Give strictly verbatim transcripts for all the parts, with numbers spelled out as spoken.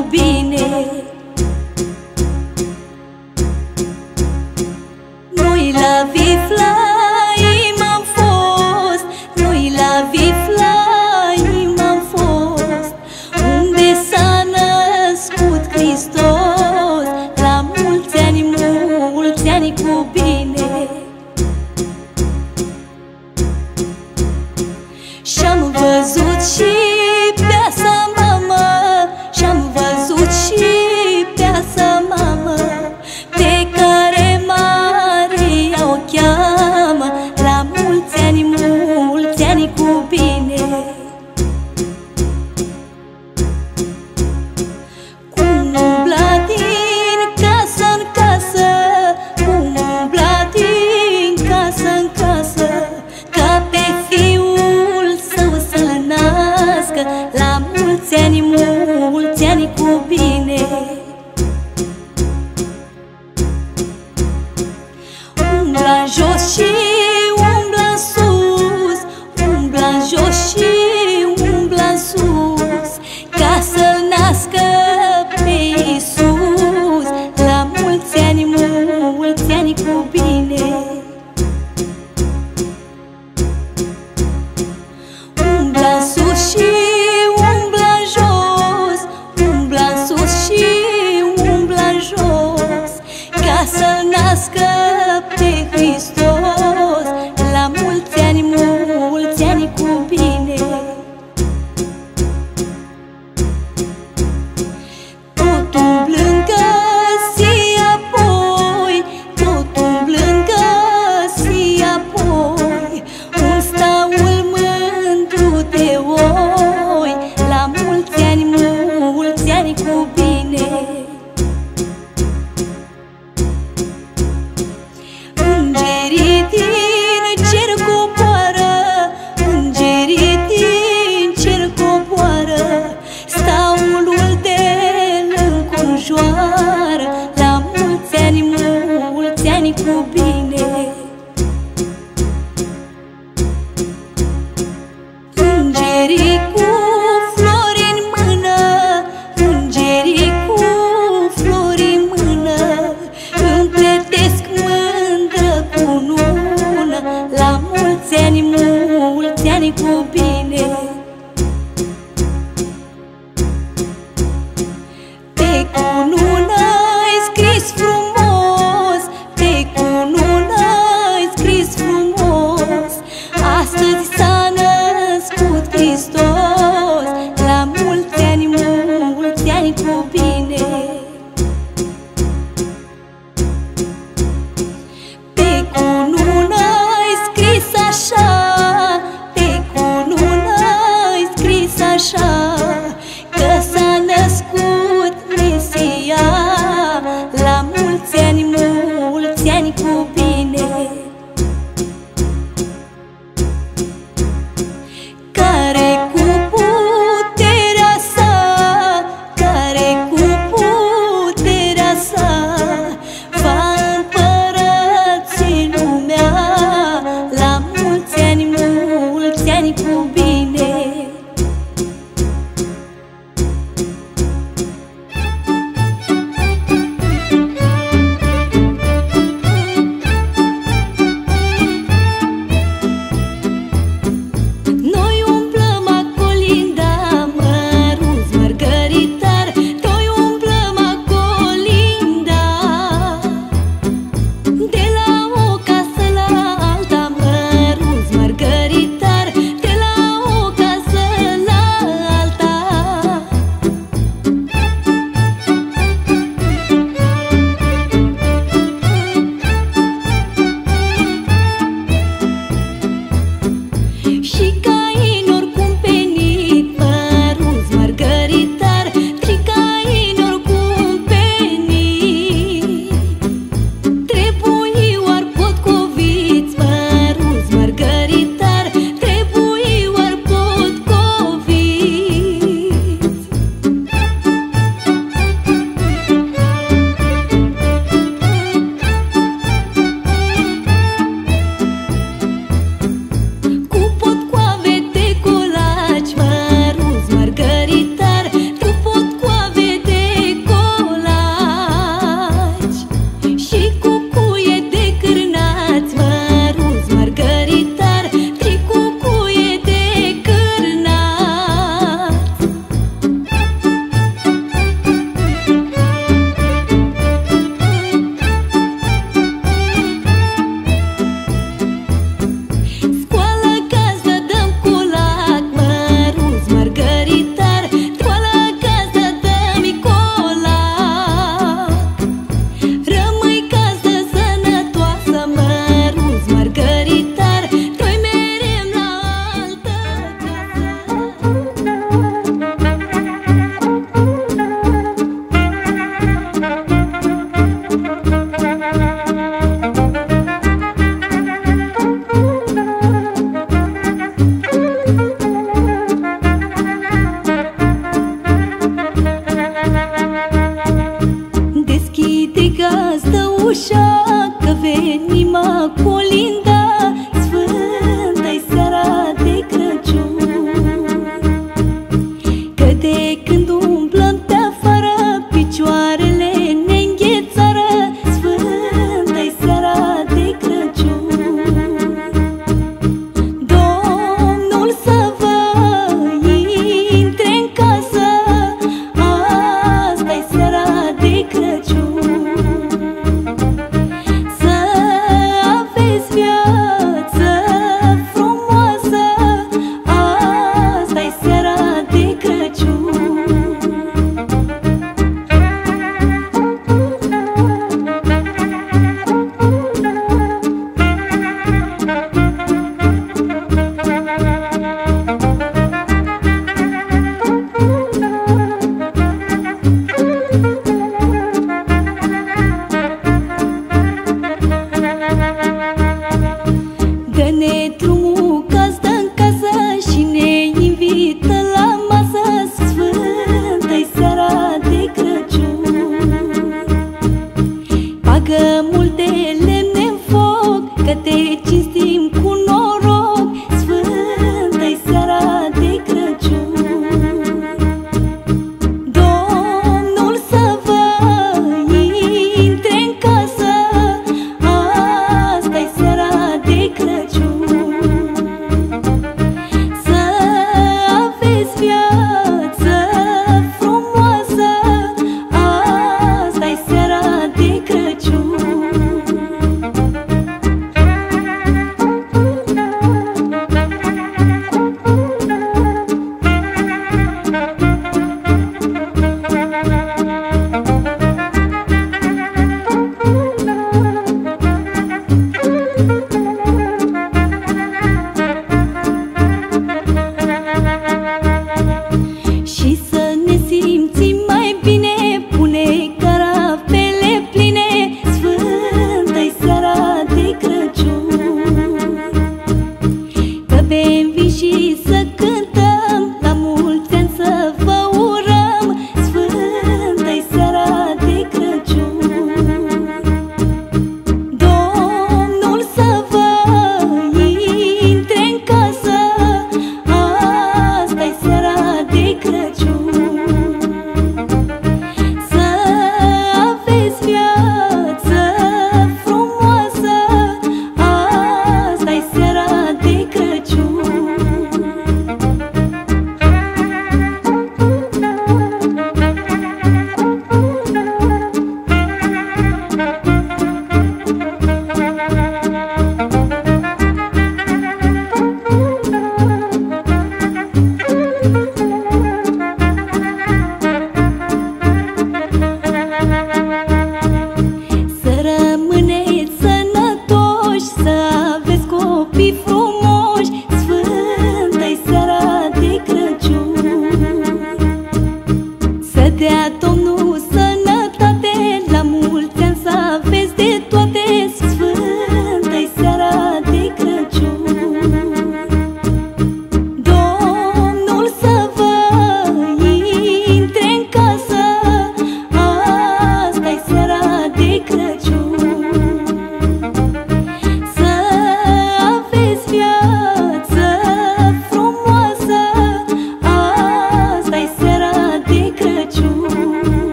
cu bine. Noi la Viflaim am fost, noi la Viflaim am fost, unde s-a născut Hristos. La mulți ani, mulți ani cu bine. Și-am văzut și pe asta mamă, și-am văzut și pe asta mamă, pe care Maria o cheamă. La mulți ani, mulți ani cu bine. Cum umbla din casă în casă, cum umbla din casă în casă, ca pe fiul său să-l nască. La mulți ani, mulți ani cu bine. Umbla în jos și umbla în sus, umbla în jos și umbla în sus, ca să-l nască pe Iisus. La mulți ani, mulți ani cu bine. Umbla în sus și umbla în jos, umbla în sus și umbla în jos, ca să-l nască pe Hristos. La mulți ani, mulți ani cu bine. Tot umblând găsi apoi, tot umblând găsi apoi, un staul mândru de oi. La mulți ani, mulți ani cu bine. Îngerii din cer coboară, îngerii din cer coboară, staulul de-l înconjoară. La mulți ani, mulți ani cu bine. Îngerii cu flori în mână, îngerii cu flori în mână, împletesc mândră cunună. La mulți ani, mulți ani cu bine. Pe cunună-i scris frumos, pe cunună-i scris frumos, astăzi s-a născut Hristos.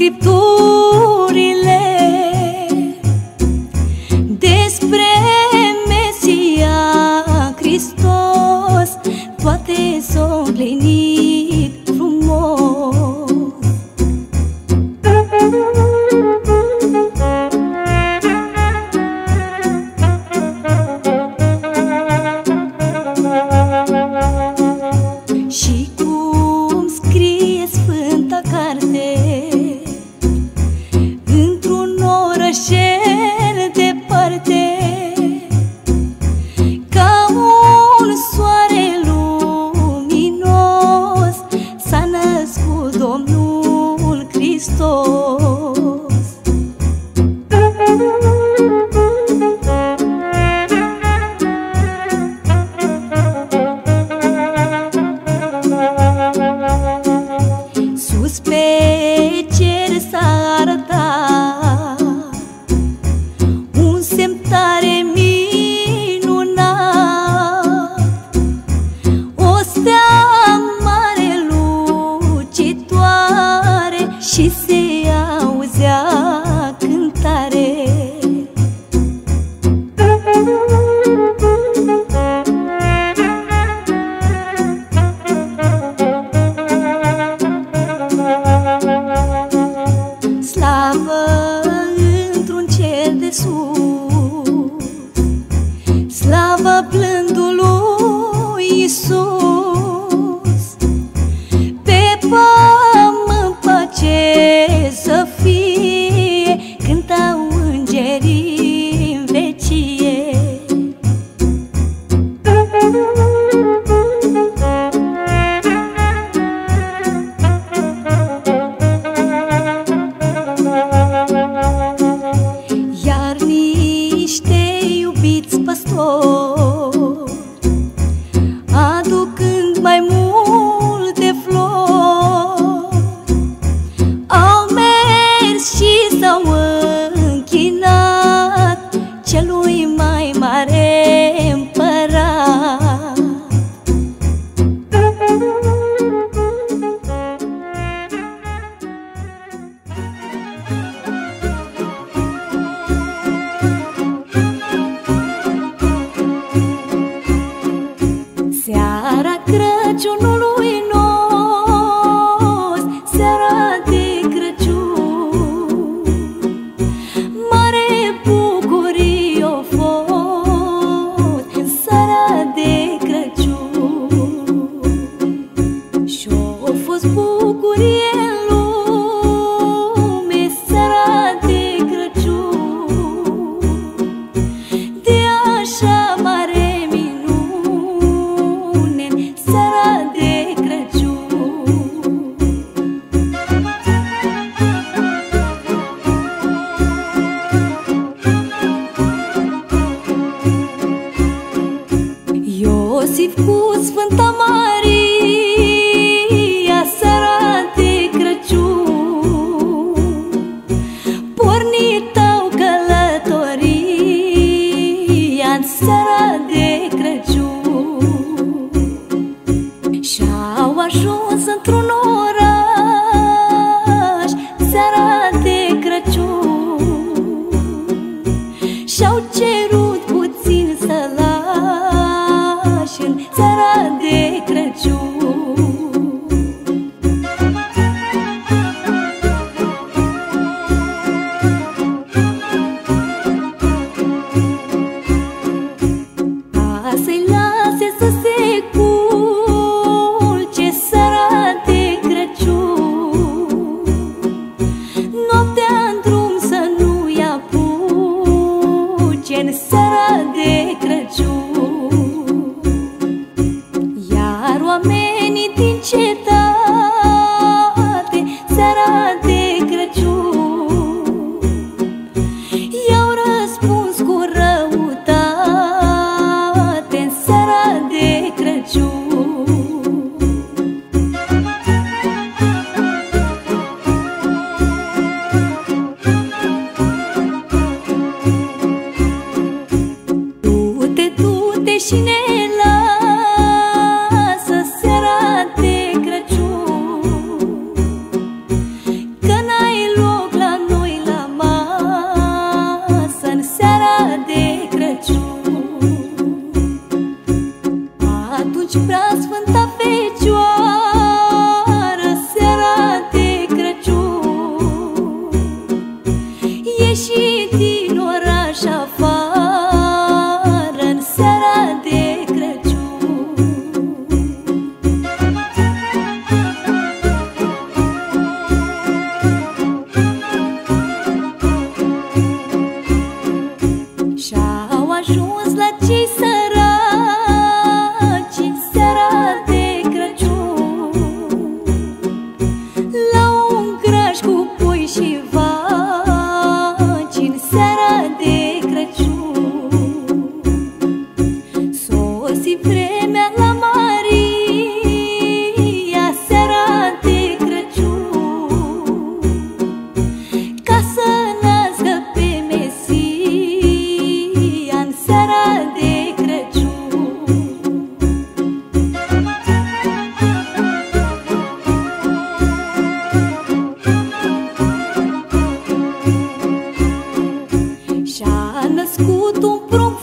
Scripturile despre Mesia Hristos, toate s-au împlinit frumos. Și cum scrie Sfânta Carte, într-un orășel departe, ca un soare luminos, s-a născut Domnul Hristos. Sus pe cer s-a arătat un semn tare minunat, o stea mare lucitoare și se auzea cântare. Slavă într-un cer de sus, slavă plândului Iisus, pe pământ pace să fie, cântau îngerii în vecie. Iar niște iubiți păstori, aducând mai multe flori, au mers și s-au închinat celui mai mare împărat. Seara Crăciunului nos, seara de Crăciun, mare bucurie o fost, seara de Crăciun. Și-o fost bucurie în lume, seara de Crăciun, de așa mare minune, seara de Crăciun. Iosif cu Sfânta Maria, seara de Crăciun, pornit-au călătoria-n seara de Crăciun, și-au ajuns într-un oraș, seara de Crăciun, și-au cerut puțin să lași în seara de Crăciun. Ca să-i lase să se culce, seara de Crăciun, noaptea-n drum să nu-i apuce-n seara de Crăciun. Iar oamenii din cetate, seara de Crăciun, i-au răspuns cu răutate-n seara de Crăciun. Du-te, du-te și ne lasă seara de Crăciun, că n-ai luat ieșit din oraș afară în seara de Crăciun. Și-au ajuns la cei săraci în seara de Crăciun, la un graj cu pui și vaci în seara de Crăciun. Sosi vremea la Maria seara de Crăciun, ca să nască pe Mesia în seara de Crăciun. Și-a născut un prunc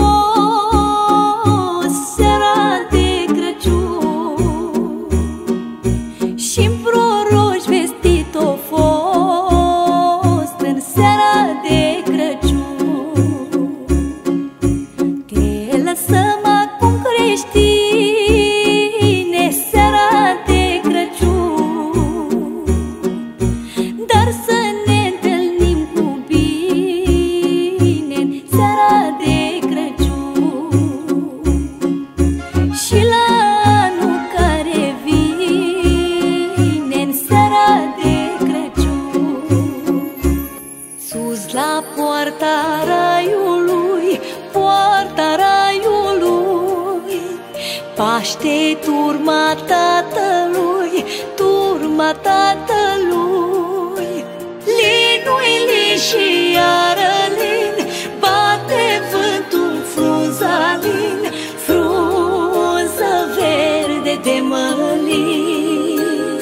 frumos seara de Crăciun, și-n proroși vestit o fost în seara de Crăciun. Te lăsăm acum, creștine, seara de Crăciun, dar să ne întâlnim cu bine în seara de Crăciun. Și la anul care vine în seara de Crăciun, sus la poarta raiului, poarta raiului, paște turma tatălui, turma tatălui. Linui, lin și iară lin, bate vântul în frunza lin, frunză verde de mălin.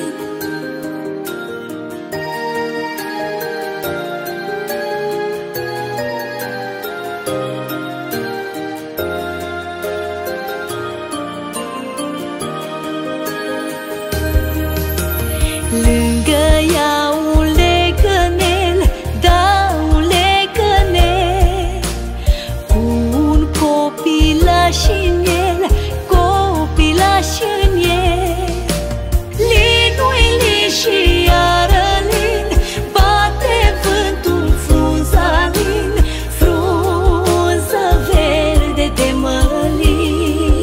Lângă ea un legănel, da, un legănel, cu un copilaș în el, copilaș în el. Linui, lin și iară lin, bate vântul în frunza lin, frunză verde de mălin.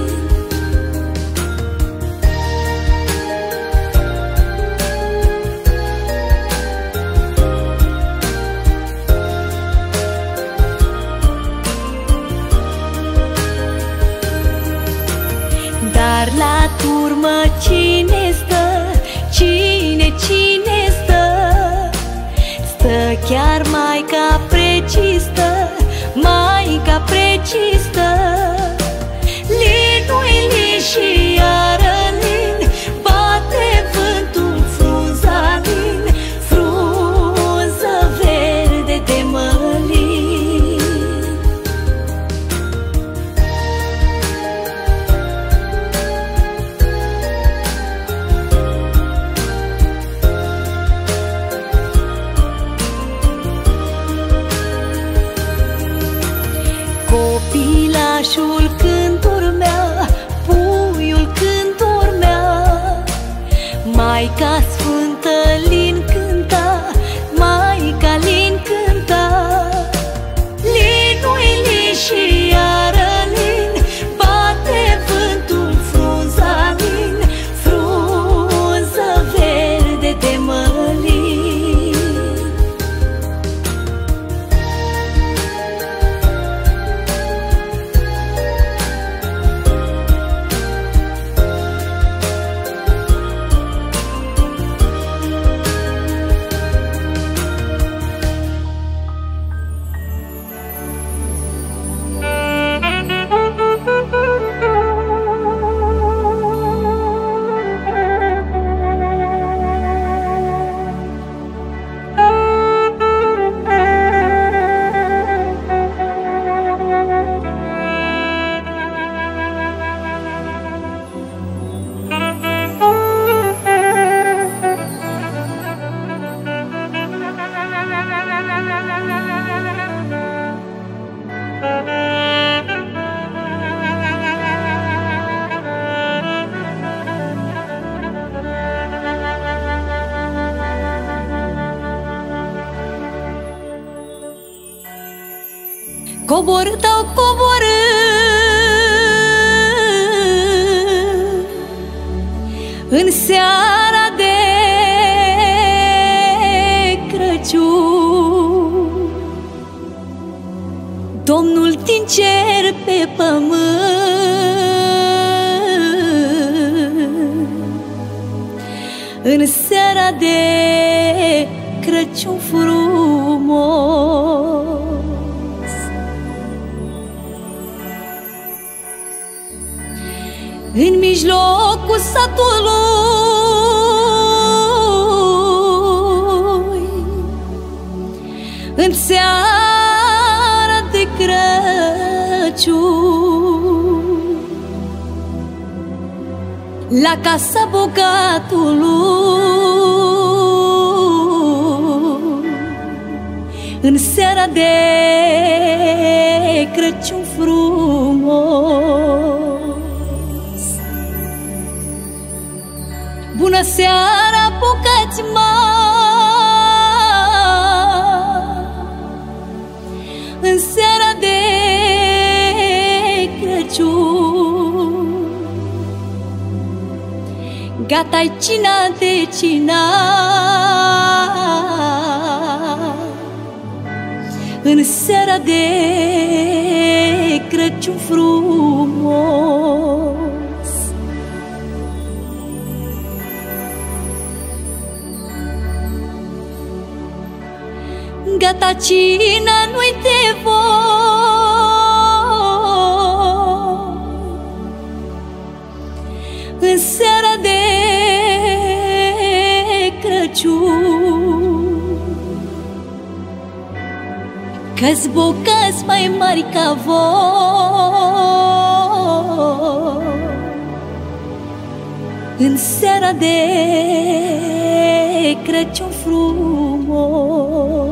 Dar la turmă cine stă, cine, cine stă? Stă chiar Maica precistă, Maica precistă. Linui, lin și iară lin, bate vântul în frunza lin, frunză verde de mălin. Copilașul când urmea, puiul când urmea, Maica Sfântă lin cânta, Maica lin cânta. Linui, lin și iară lin, bate vântul în frunza lin, frunză verde de mălin. Coborât au coborât în seara de Crăciun, Domnul din cer pe pământ, în seara de Crăciun frumos. În mijlocul satului, în seara de Crăciun, la casa bogatului, în seara de Crăciun frumos. Bună seara, bucați mari, în seara de Crăciun, gata-i cina de cina, în seara de Crăciun frumos. Gata cina, nu-i de voi, în seara de Crăciun, că-s bogați mai mari ca voi, în seara de Crăciun frumos.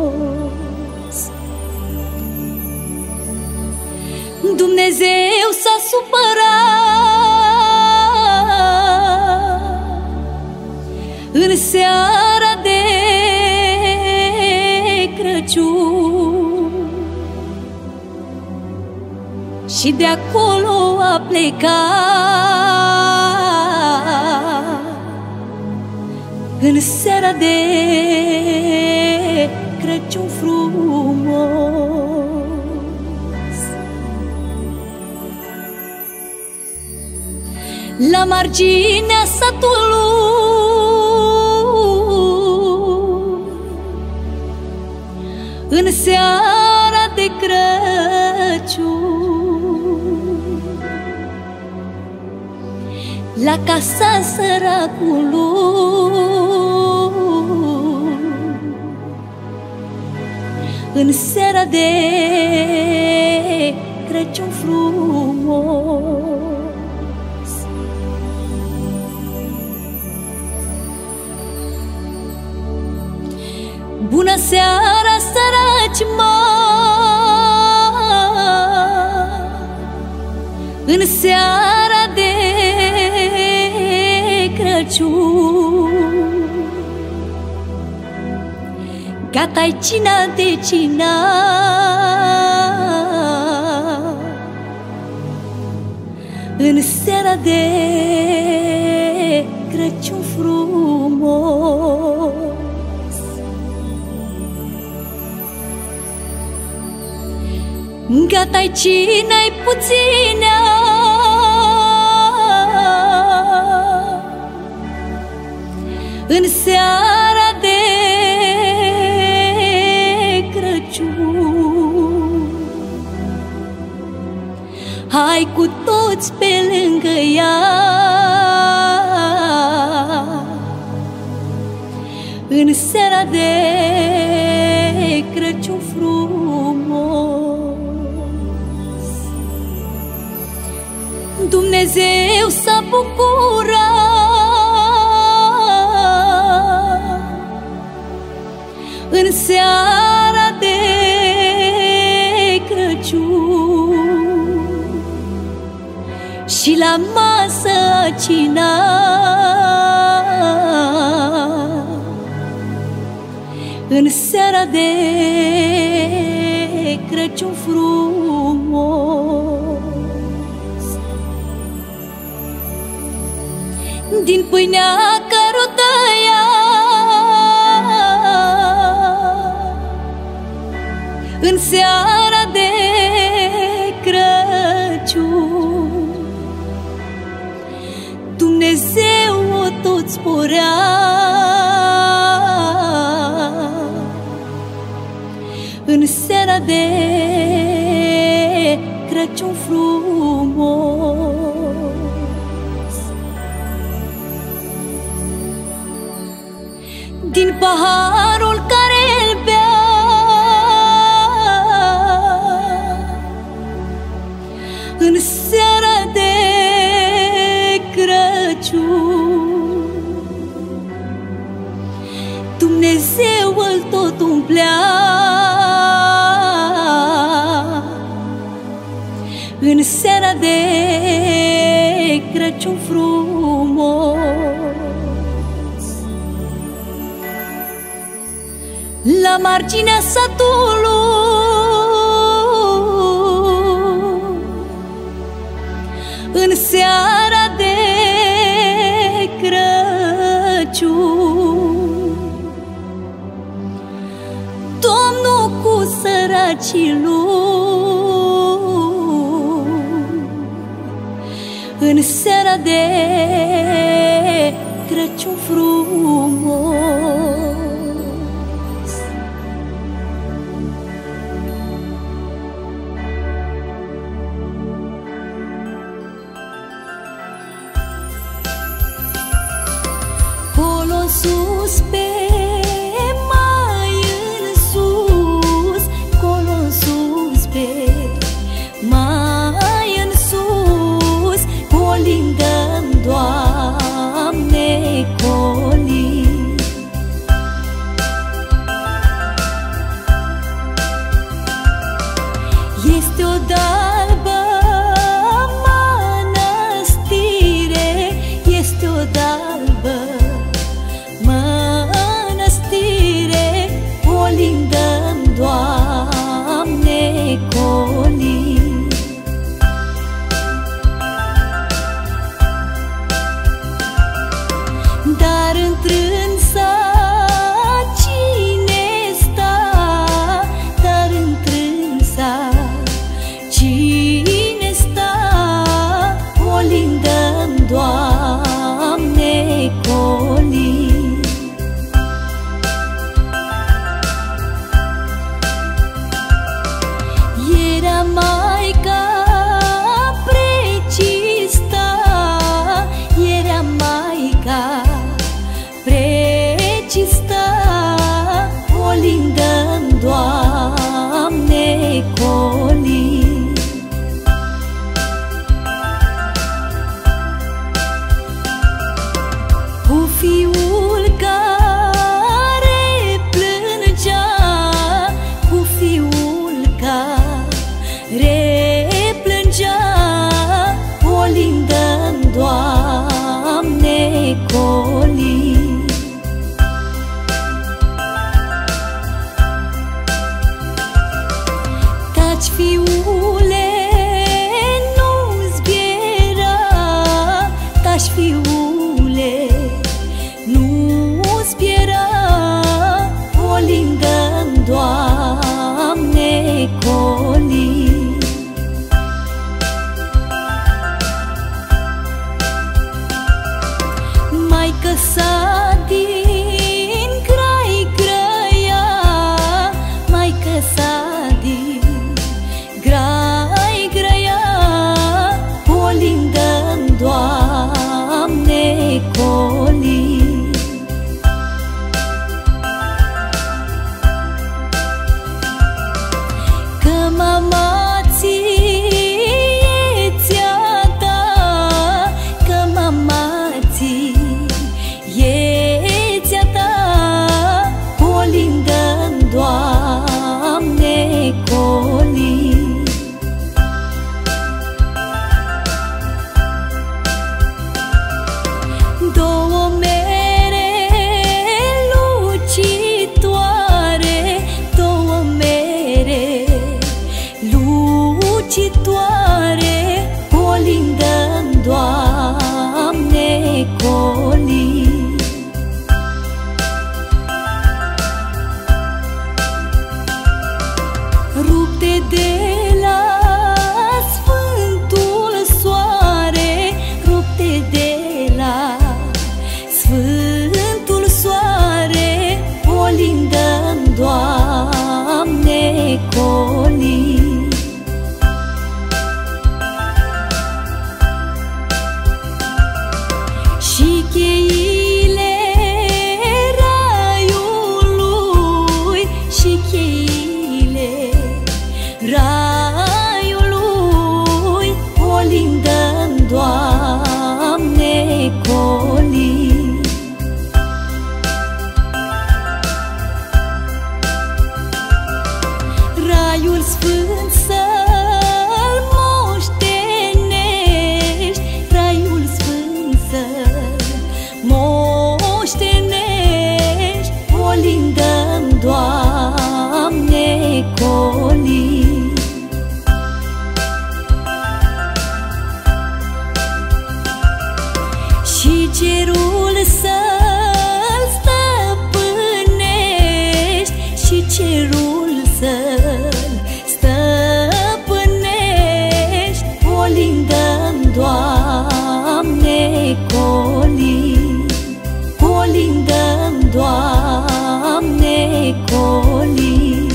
Dumnezeu s-a supărat în seara de Crăciun și de acolo a plecat, în seara de Crăciun frumos. La marginea satului, în seara de Crăciun, la casa săracului, în seara de Crăciun frumos. Bună seara, săraci mari, în seara de Crăciun, gata-i cina de cina, în seara de Crăciun frumos. Gata-i cina-i puținea, în seara de Crăciun, hai cu toți pe lângă ea, în seara de Crăciun frumos. Dumnezeu s-a bucurat în seara de Crăciun și la masă cina, în seara de Crăciun frumos. Din pâinea care o tăia în seara de Crăciun, Dumnezeu o tot sporea. În seara de Crăciun frumos, din paharul care-l bea în seara de Crăciun, Dumnezeu îl tot umplea. În seara de Crăciun frumos, la marginea satului, în seara de Crăciun, Domnul cu săracii lui, în seara de Crăciun frumos. Colo sus, pe mai în sus, colo sus, pe mai în sus, colindăm, Doamne, colin. Este o dalbă mănăstire, este o dalbă mănăstire, colindăm, Doamne, colin. Dar întrânsa cine sta, dar întrânsa cine sta, colindăm, Doamne, colin. Era Maica Precista, era Maica Precista, colindăm, Doamne, colin. Cu fiul care plângea, cu fiul care plângea, colindăm, Doamne, colin. Taci, fiule, nu-ți biera, taci, fiule, nu-ți biera, colindăm, Doamne, colin. Maică sa din Crai Grăia, Maică sa din Grăia, de la Sfântul Soare, rupte de la Sfântul Soare, colindăm, Doamne, colii. Și cheile raiului, și cheile raiului, colindăm, Doamne, colii. Raiul sfânt să-l moștenești, raiul sfânt să-l moștenești, colindăm, Doamne, colii. Și cerul să-l stăpânești, și cerul să-l stăpânești, colindăm, Doamne, colii. Colindăm, Doamne, colii.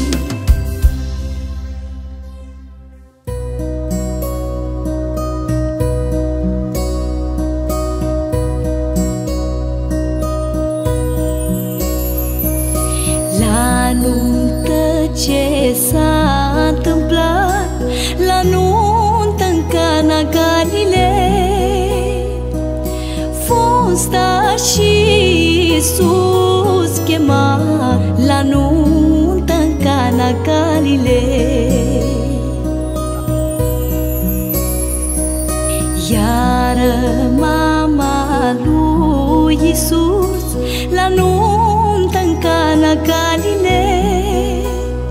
La nuntă ce s-a întâmplat, la nuntă în Cana Galilei, fosta și Iisus chemat, la nuntă în Cana Galilei. Iar mama lui Iisus, la nuntă în Cana Galilei,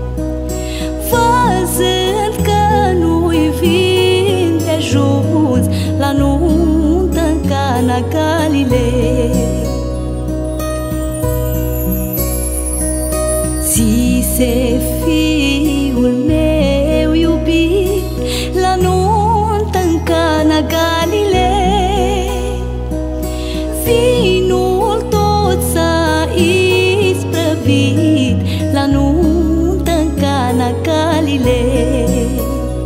văzând că nu-i vin de ajuns, la nuntă în Cana Galilei, zise: fiul meu iubit, la nuntă în Cana Galilei, vinul tot s-a isprăvit, la nuntă în Cana Galilei.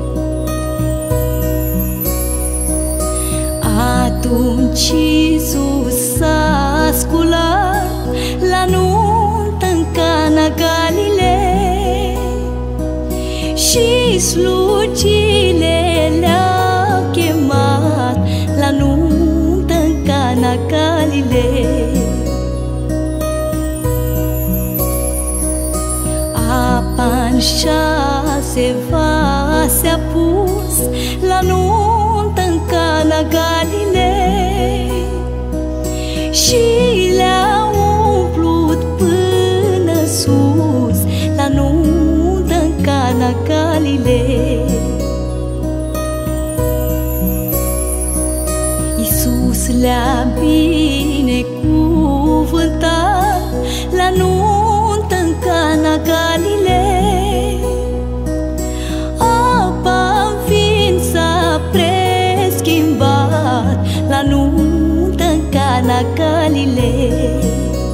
Atunci Iisus s-a sculat, la nuntă în Cana Galilei, și slugile le-a chemat, la nuntă în Cana Galilei. Apa-n șase vase a pus, la nuntă în Cana Galilei, și le-a umplut până sus, la nuntă în Cana Galilei. Iisus le-a binecuvântat, la nuntă în Cana Galilei. Apa în vin s-a preschimbat, la nuntă în Cana Galilei.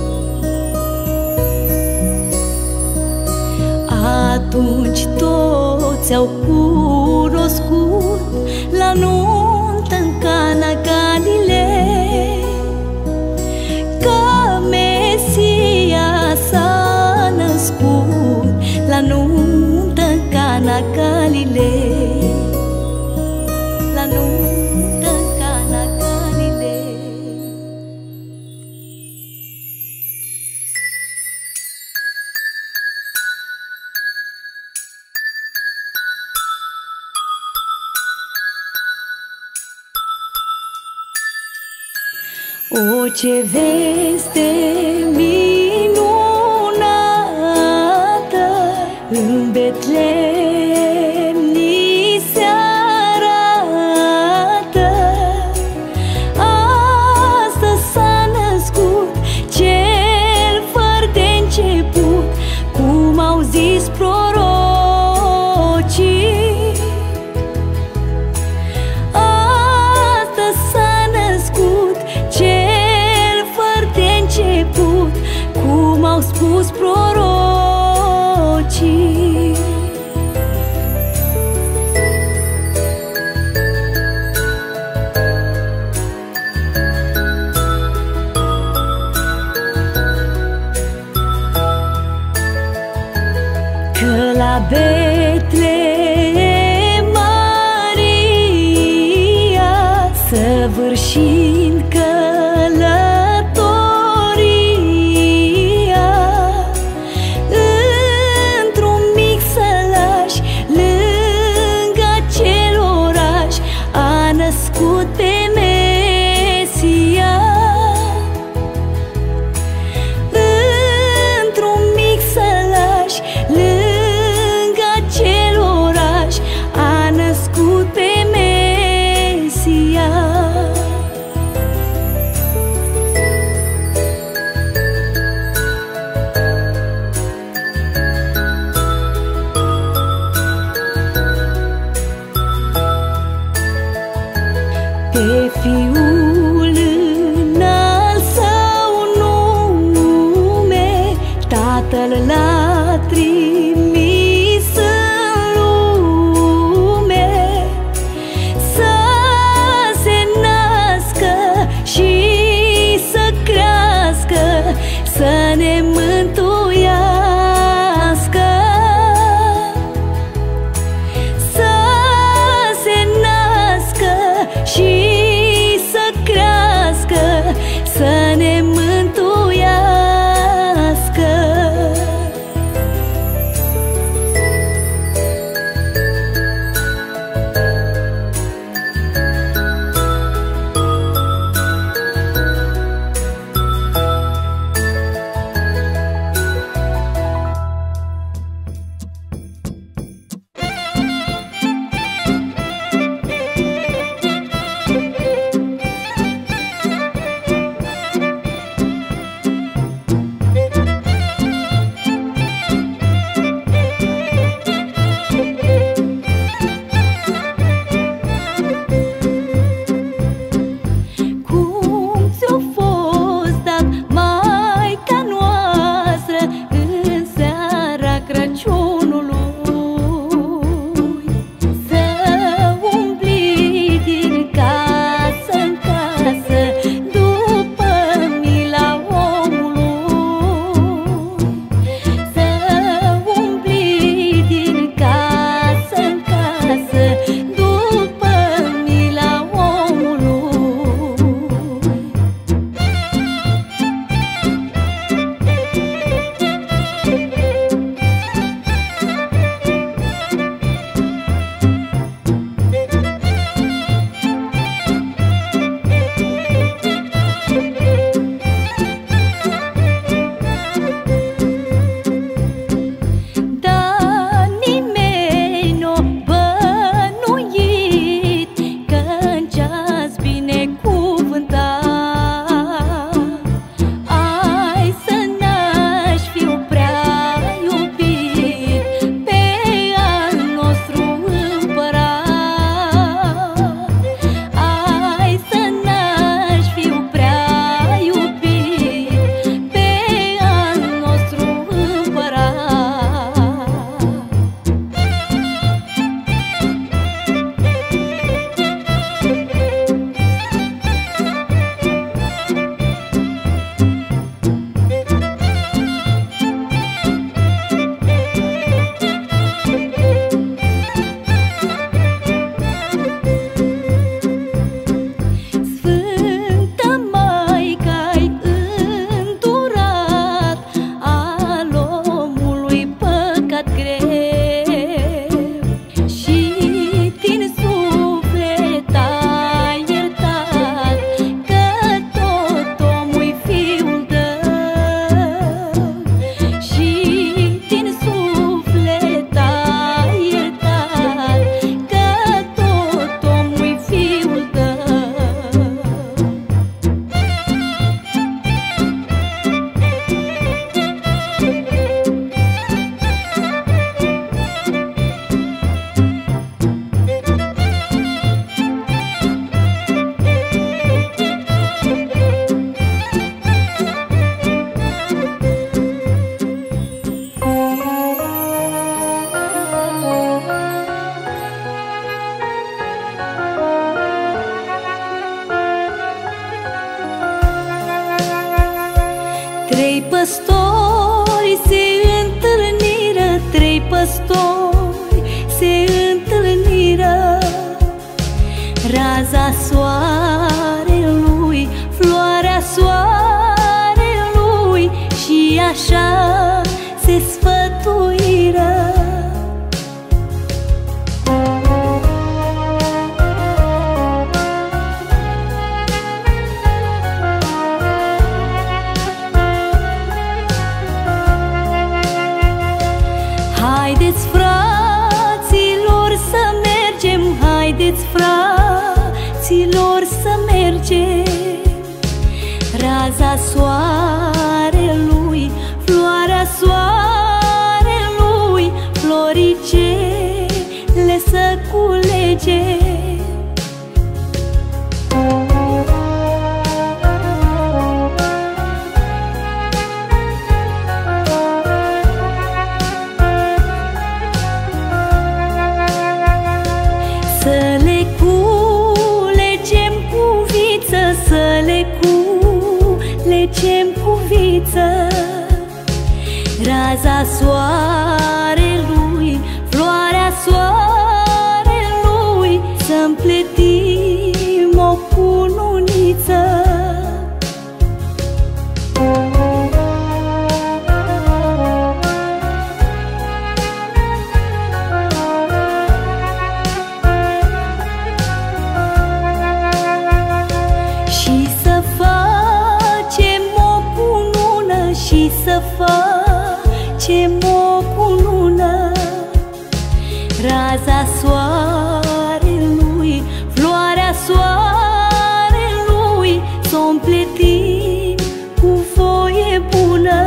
Atunci toți au cunoscut, la nuntă în Cana Galilei, că Mesia s-a născut, la nuntă în Cana Galilei. La nuntă în Cana Galilei. O, ce veste minunată, în Betlehem ni se arată. Astăzi s-a născut cel fără de început, cum au zis prorocii. că la Betlehem Maria, săvârșind călătoria, într-un mic sălaș lângă acel oraș a născut pe Mesia. Într-un mic sălaș lângă acel oraș a născut pe Mesia. Pe Fiul înalt său nume, Tatăl l-a trimis în lume, să se nască și să crească, să ne mântuiască. Să se nască și să crească, să ne mântuiască. Cum ți-o fost dat Maica noastră în seara Crăciunului, să umbli din casă în casă după mila omului, să umbli din casă în casă după mila omului. Dar nimeni n-o bănuit că-n ceas binecuvântat ai să naști fiu prea iubit pe al nostru împărat. Ai să naști fiu prea iubit pe al nostru împărat. Sfântă Maică-ai îndurat al omului păcat greu și din suflet ai iertat că tot omul-i fiul tău, și din suflet ai iertat că tot omul-i fiul tău. Trei păstori se întâlniră, trei păstori păstori se întâlniră. Raza soarelui, floarea soarelui, și așa se sfătuiră. Haideți, fraților, să mergem, haideți, fraților, să mergem. Raza soarelui, floarea soarelui, floricele să culege. Să le culegem cu viță, să le culegem cu viță. Raza soarelui, floarea soarelui, să împletim o cununiță. Și să facem o cunună. Raza soarelui, floarea soarelui, s-o împletim cu voie bună.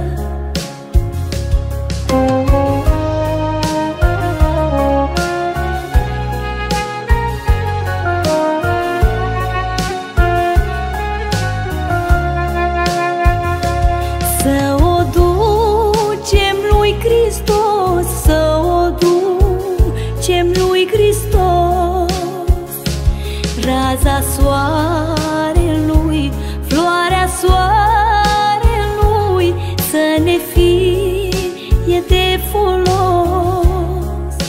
Să o ducem lui Hristos, să o ducem lui Hristos. Raza soarelui, floarea soarelui, să ne fie de folos.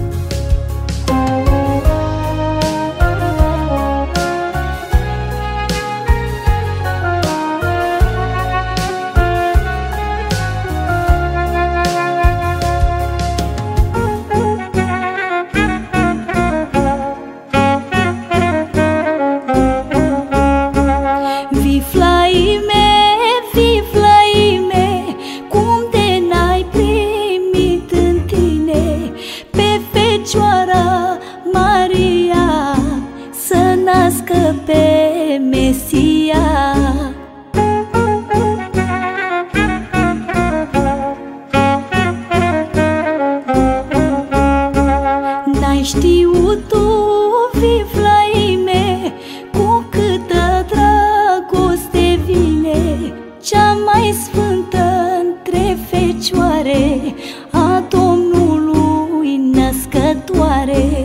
Maria să nască pe Mesia. N-ai știut tu, Viflaime, cu câtă dragoste vine cea mai sfântă între fecioare, a Domnului născătoare.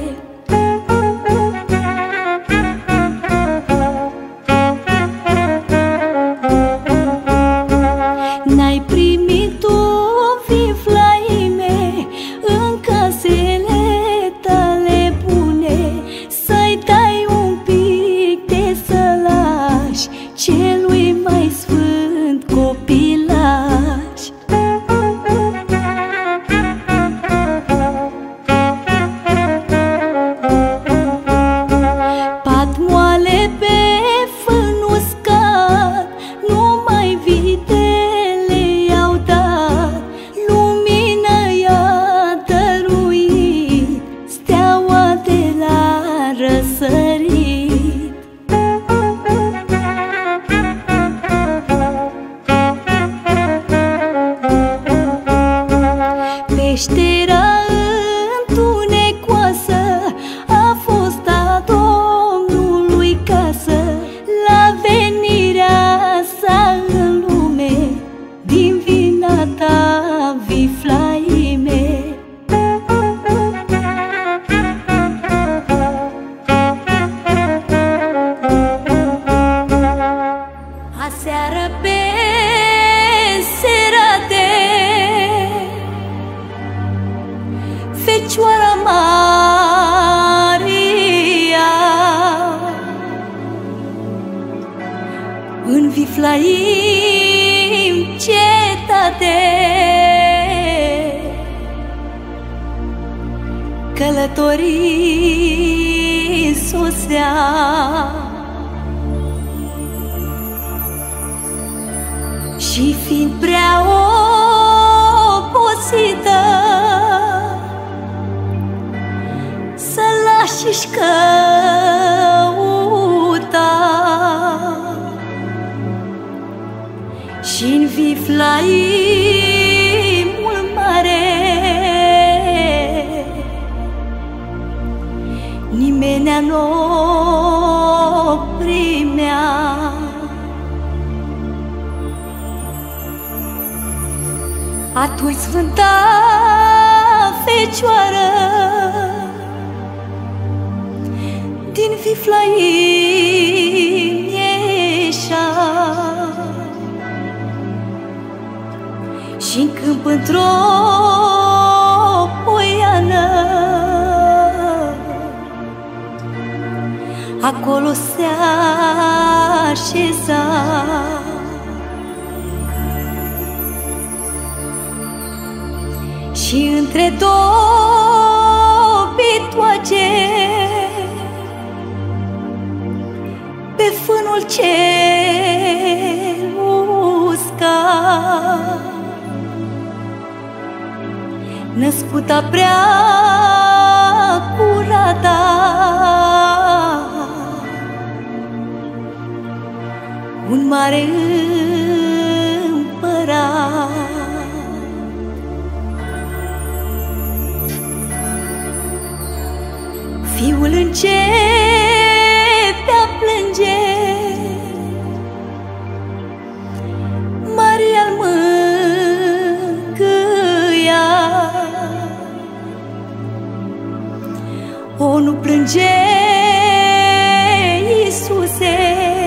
N-ai primit tu, Viflaime, în casele tale bune, să-i dai un pic de sălaș celui mai sfânt copilaș. Pat moale pe fân uscat, numai vitele i-au dat, lumină i-a dăruit steaua de la răsărit. Peștera întunecoasă a fost a Domnului casă, la venirea sa în lume, din vina ta, Viflaime. Aseară pe serate Fecioara Maria, în Viflaim cetate, călătorii sosea. Și fiind prea obosită să lași-și căuta, și-n Viflaimul mare nimenea n-o primea. Atunci Sfânta Fecioară din Viflaim ieșea, și-n câmp într-o poiană acolo se așeza. Și între două pitoace, pe fânul cel uscat, născuta prea curata, un mare împărat. Fiul începe a plânge, Maria-l mângâia. O, nu plânge, Iisuse,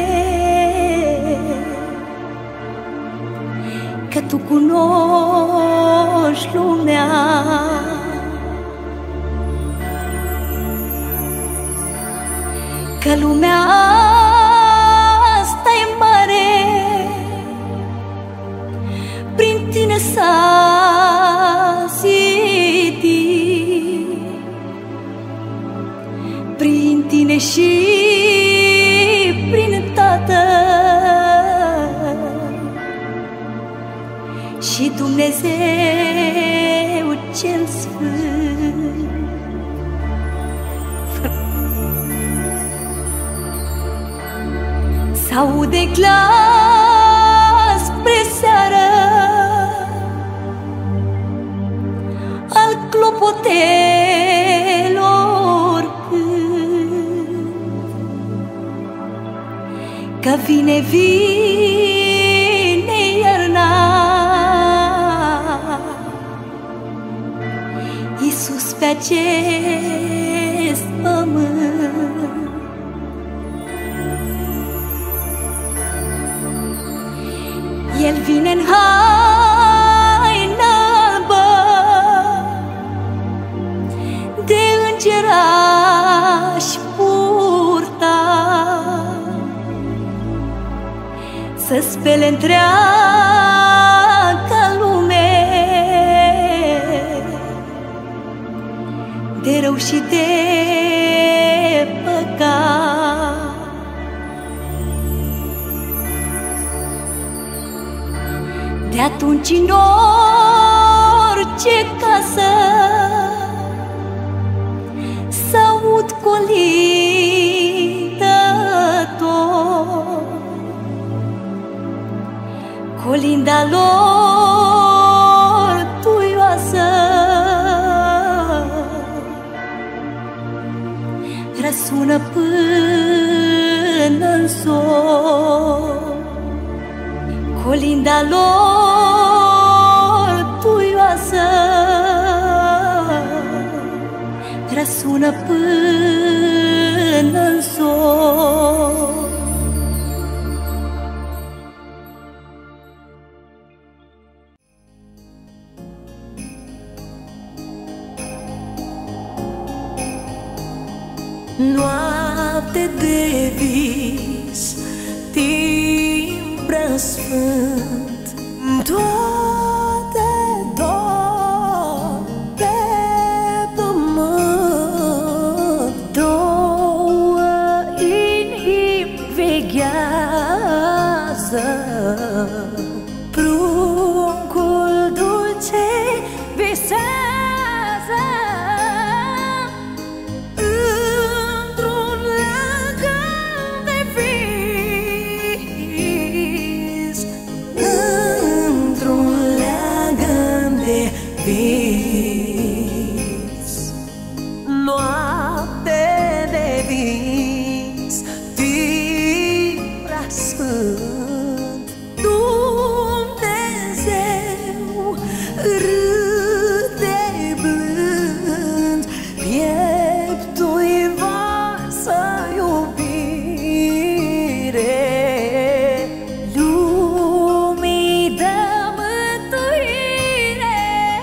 că Tu cunoști lumea. Că lumea asta e mare, prin Tine s-a zidit, prin Tine și prin Tatăl și Dumnezeu cel Sfânt. S-aude glas spre seară al clopotelor cânt, că vine, vine iarna, Iisus pe acest pământ. El vine în haină albă de îngeraș purta, să spele întreaga lume de rău și de păcat. De atunci în orice casă s-aud colindător, colinda lor tuioasă răsună până-n zor. Colinda lor tuioasă răsună până-n zor. Noapte de vis, timp prea sfânt, toate dor pe pământ. Două inimi veghează, pruncul dulce visează. Noapte de vis, timp prea sfânt, Dumnezeu râde blând, pieptul-i varsă iubire, lumii dă mântuire.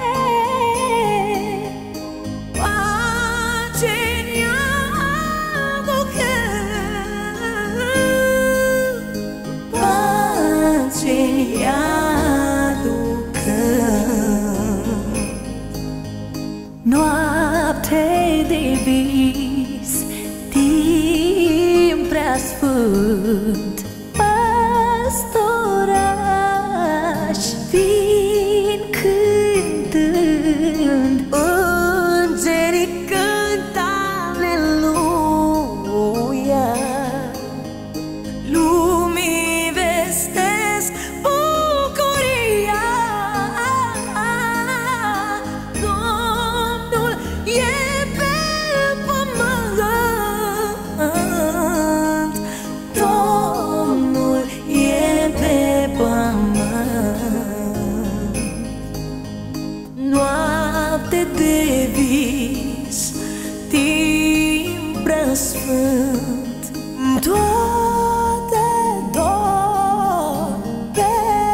Noapte de vis, timp prea sfânt, păstorași vin cântând, îngerii cântă aleluia, lumii vestesc bucuria. Domnul e pe pământ, Domnul e pe pământ. Noapte de vis, timp prea sfânt, toate dor pe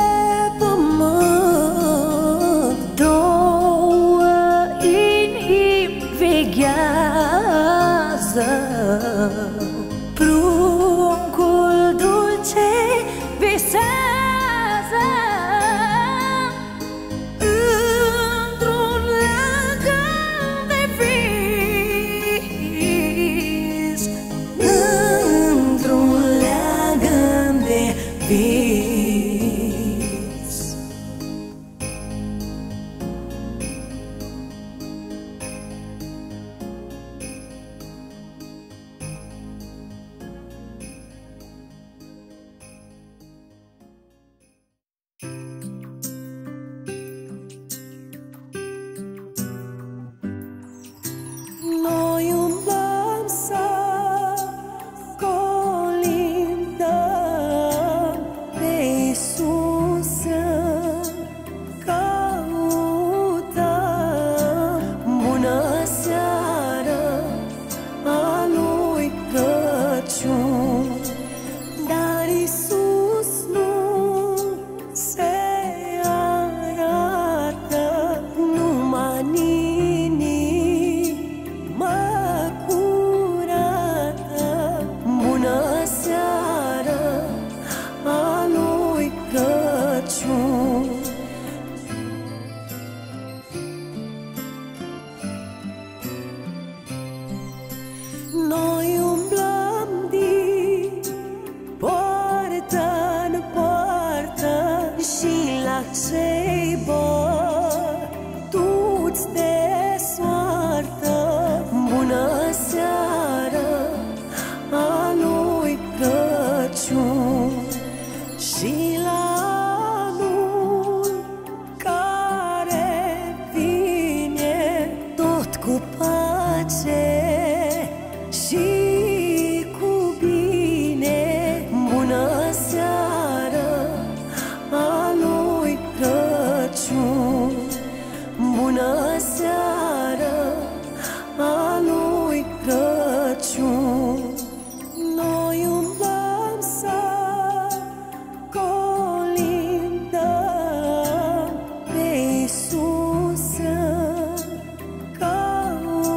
pământ. Două inimi veghează, pruncul dulce visează. Într-un leagăn de vis, într-un leagăn de vis. Noi umblăm să colindăm pe Iisus, căutăm bună seară a lui Crăciun. Dar Iisus nu se arată numai în inimă curată. Bună seară a lui Crăciun. Noi umblăm din poartă în poartă și la cei bătuți de soartă. Bună seară a lui Crăciun. Și la anul care vine tot cu pace și cu bine. Bună seară a lui Crăciun. Bună seară a lui Crăciun. Noi umblăm să colindăm pe Iisus, căutăm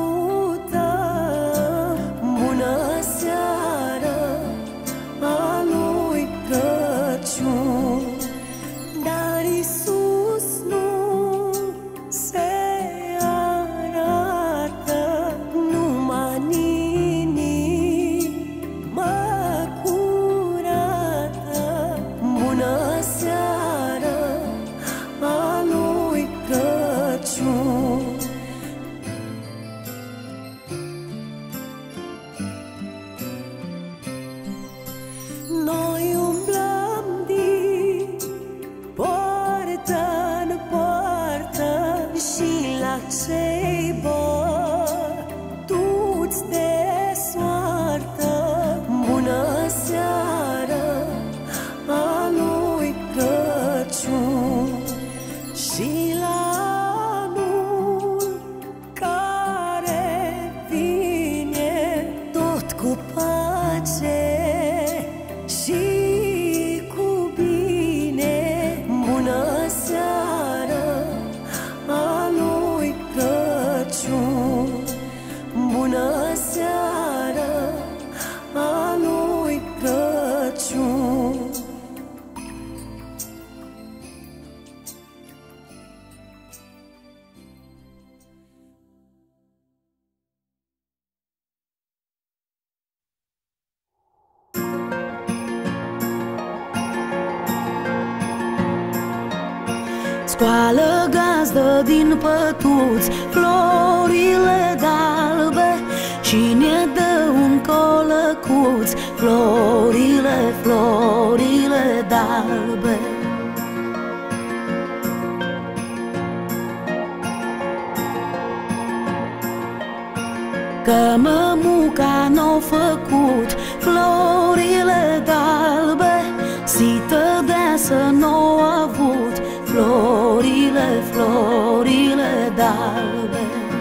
cei bătuți de soartă. Bună seară a lui Crăciun și la anul care vine, tot cu pace și cu bine. Bună seară a lui Crăciun, bună seară a lui Crăciun. Scoală gazdă din pătuți florile d'albe și ne dă un colăcuț, florile, florile d'albe. Că mămuca n-o făcut florile d'albe, sită deasă n-o avut florile, florile d'albe.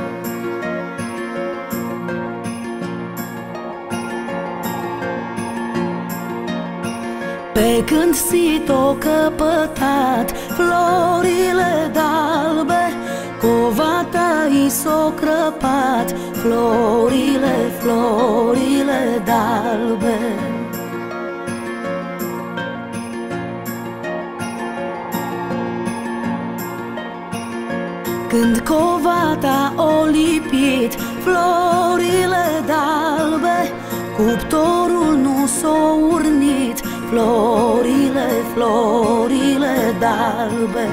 Pe când sit-o căpătat florile d'albe, covata i s-o crăpat florile, florile d'albe. Când covata o lipit florile d'albe, cuptorul nu s-o urnit florile, florile d'albe.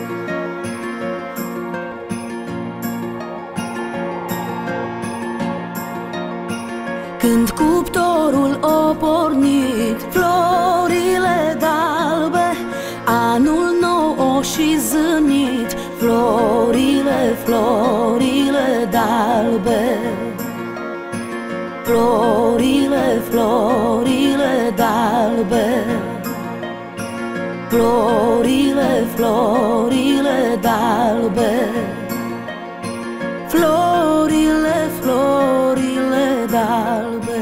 Când cuptorul o pornit florile d'albe, anul nou o și zânit florile, florile d'albe. Florile, florile d'albe. Florile, florile d'albe. Florile, florile d'albe.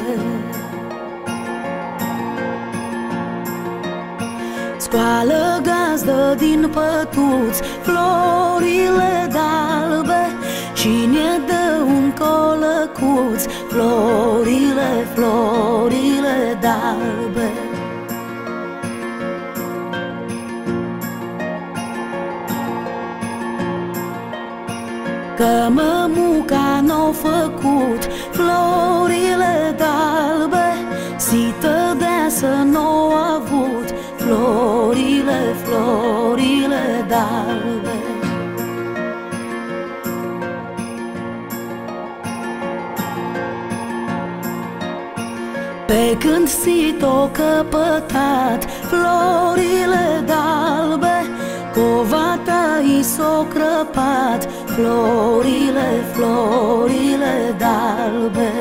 Scoală gazdă din pătuți florile d'albe și ne dă un colăcuț, florile, florile d'albe. Că mămuca n-o făcut florile d'albe, sită deasă n-o avut florile, florile d'albe. Pe când sit-o căpătat florile d'albe, covata i s-o crăpat florile, florile d'albe.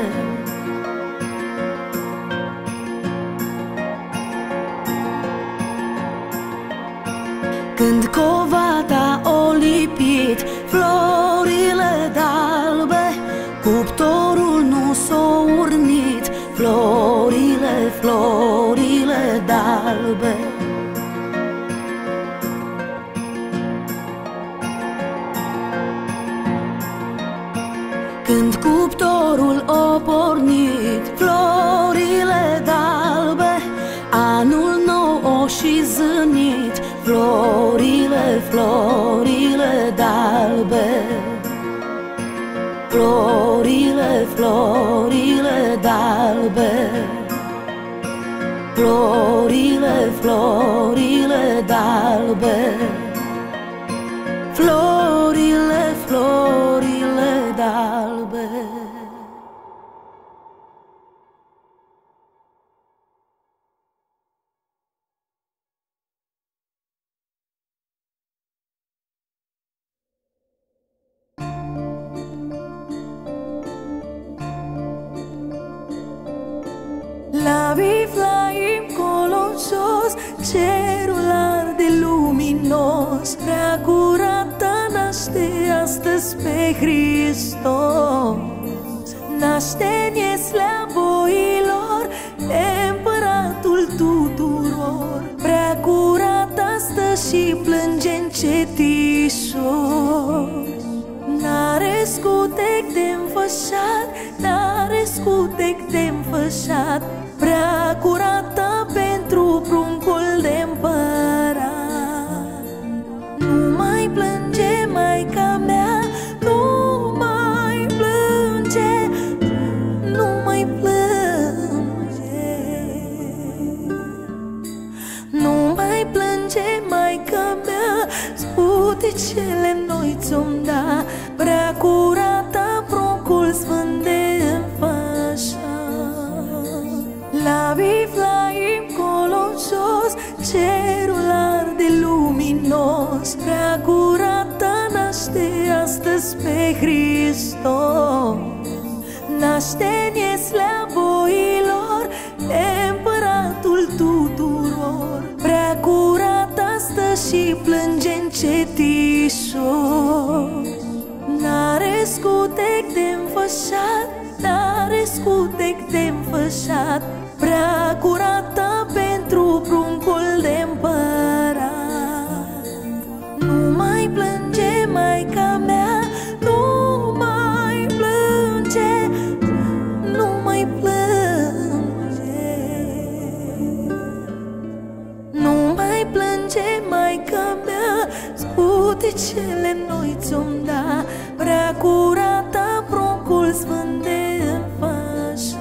Când covata o lipit florile d'albe, cuptorul nu s-o urnit florile, florile d'albe. Când cuptorul o pornit florile d'albe, anul nou o și zânit florile, florile d'albe. Florile, florile d'albe. Florile, florile d'albe. Florile, florile d'albe. naște astăzi pe Hristos. Naște-ne slavoilor, împăratul tuturor, prea curat astă și plânge încetișor. N-are scutec de-nfășat, n-are scutec de-nfășat, prea curată pentru pruncul de împărat. Nu mai plânge, Maica mea, nu mai plânge, nu mai plânge. Nu mai plânge, Maica mea, scutecele noi ți-om da, prea curată pruncul sfânt de înfășat. La Viflaim colo jos, cerul arde luminos, prea curată naște astăzi pe Hristos. Naște-ne slavoilor, împăratul tuturor, prea curat astă și plânge încetișor. N-are scutec de-nfășat, n-are scutec de-nfășat, prea curată pentru pruncul de împărat. Nu mai plânge, Maica mea, nu mai plânge, nu mai plânge. Nu mai plânge, Maica mea, scutecele noi ți-om da, prea curată pruncul sfânt de înfășat.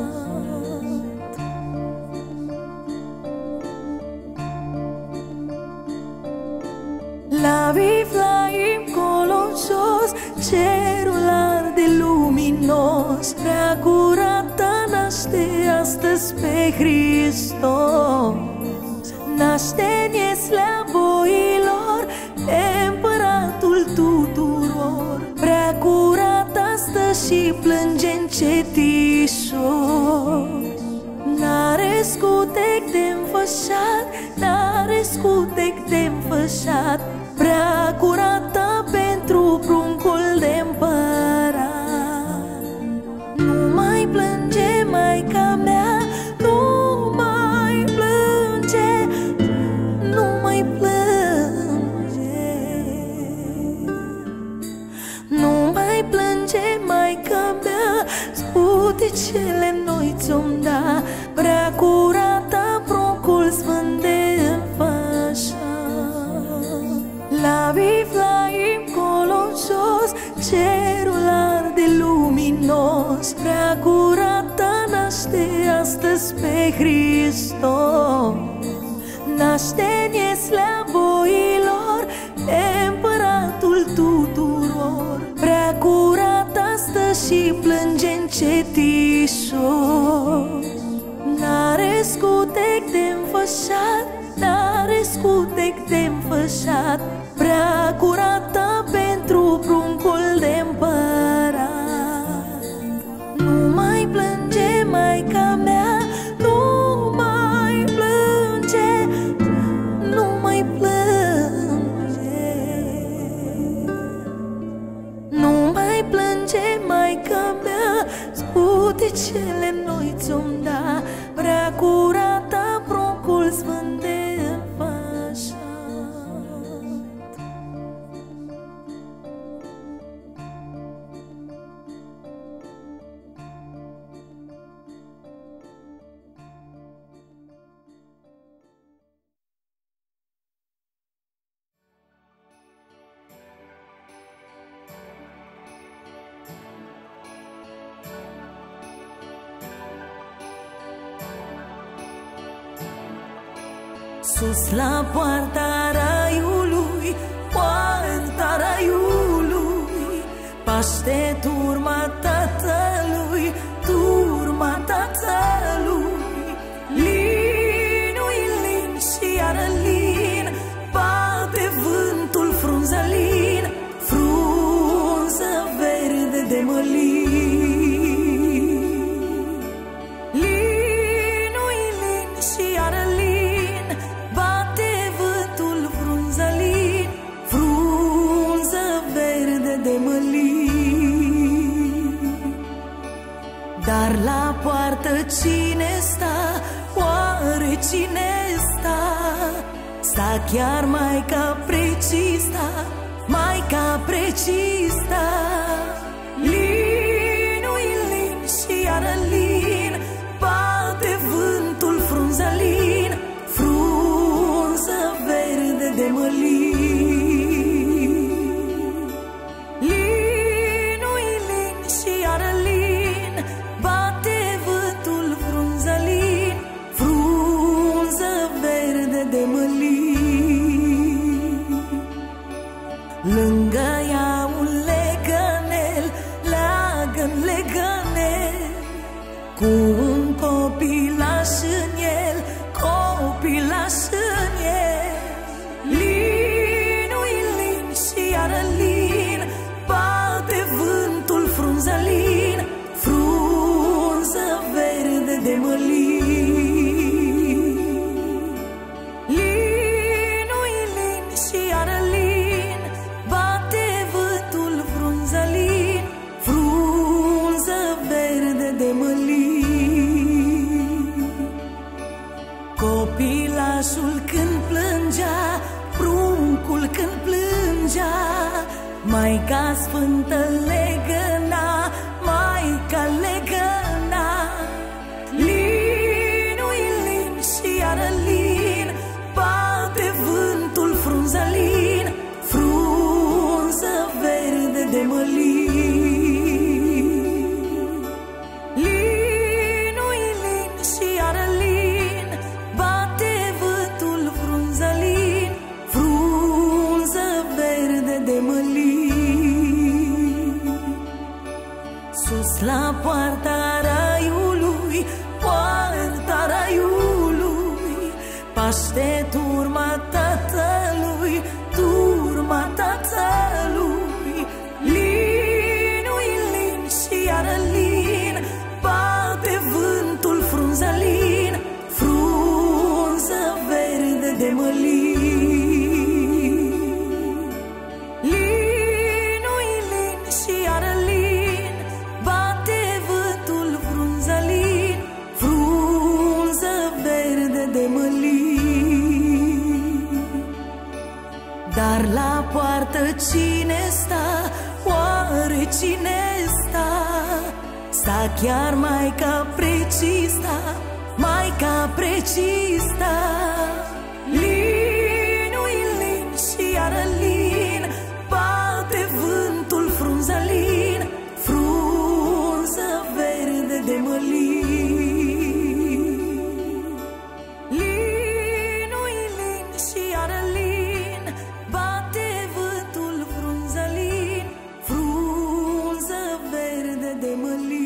La Viflaim colo jos, cerul arde luminos, prea curată naște astăzi pe Hristos. Naște-ne slavoilor, împăratul tuturor, prea curat astă și plânge încetișor. N-are scutec de-nfășat, n-are scutec de-nfășat, prea curată pentru pruncul de împărat. Nu mai plânge, Maica mea, nu mai plânge, nu mai plânge. Nu mai plânge, Maica mea, scutecele noi ți-om da, prea curată pruncul sfânt de înfășat. La Viflaim colo jos, cerul arde luminos, prea curată naște astăzi pe Hristos. Naște-ne slavoilor, împăratul tuturor, prea curat astă și plânge încetișor. N-are scutec de-nfășat, n-are scutec de-nfășat, prea curată pentru pruncul de împărat. Nu mai plânge, Maica mea, nu mai plânge, nu mai plânge. Nu mai plânge, Maica mea, scutecele noi ți-om da, prea curată pruncul sfânt de înfășat. Sus la poarta raiului, poarta raiului, paște turma tatălui, turma tatălui. Linui lin și iară lin, bate vântul frunză lin, frunză verde de mălin. Linui lin și iară lin, bate vântul frunză lin, frunză Dar la poartă cine sta? Oare cine sta? Sta chiar Maica Precista, Maica Precista. Linui lin și iară lin, bate vântul frunza lin, frunză verde de mălin. Linui lin și iară lin, bate vântul frunza lin, frunză verde de mălin. Lângă ea un legănel, leagăn legănel, cu un copilaș în el, copilaș în el. Linui lin și iară lin, bate vântul frunza lin, frunză verde de mălin. Linui lin și iară lin, bate vântul frunza lin, frunză verde de mălin. Copilașul când plângea, pruncul când plângea, Maica Sfântă legăna, Maica legăna. Linui lin și iară lin, bate vântul frunza lin, frunză verde de mălin. Linui lin și iară lin, bate vântul frunza lin, frunză verde de mălin. Sus la poarta raiului, poarta raiului, paște turma tatălui, turma tatălui. Linui lin și iară lin, bate vântul frunza lin, frunză verde de mălin. Linui lin și iară lin, bate vântul frunza lin, frunză verde de mălin. Dar la poartă cine sta? Oare cine sta? Sta chiar Maica Precista, Maica Precista. Linui lin și iară lin, bate vântul frunza lin, frunză verde de mălin. Linui lin și iară lin, bate vântul frunza lin, frunză verde de mălin.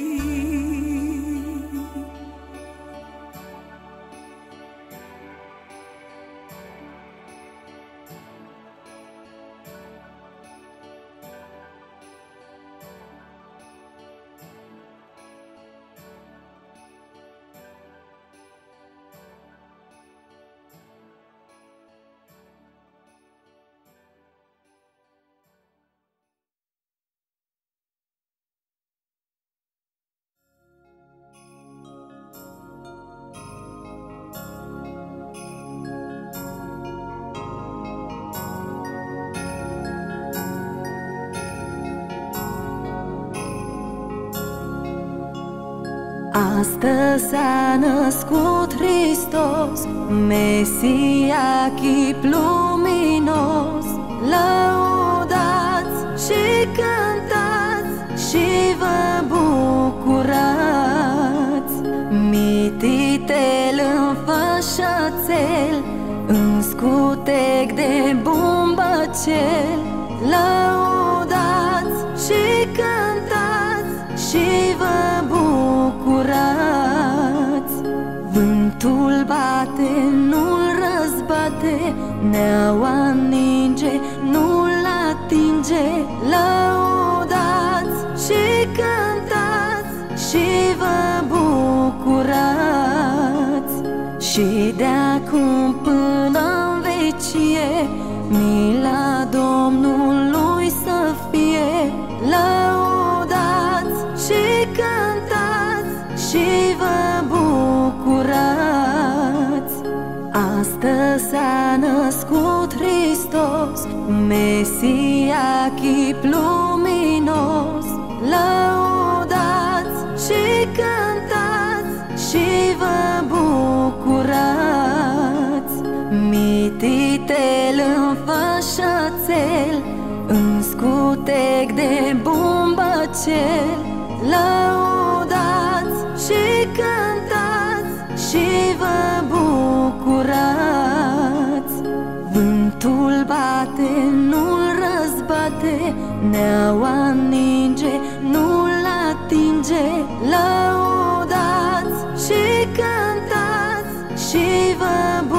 Astăzi s-a născut Hristos, Mesia, chip luminos. Lăudați și cântați și vă bucurați. Mititel în fășățel, în scutec de bumbăcel. Lăudați și cântați și vă bucurați. Vântul bate, nu-l răzbate, neaua ninge, nu-l atinge. Lăudați și cântați și vă bucurați. Și de-acum până-n vecie, mila Domnului să fie. Lăudați și cântați Iată s-a născut Hristos, Mesia, chip luminos. Lăudați și cântați și vă bucurați. Mititel în fășățel, în scutec de bumbăcel. Lăudați și cântați și vă bucurați. Vântul bate, nu-l răzbate, neaua ninge, nu-l atinge. Lăudați și cântați și vă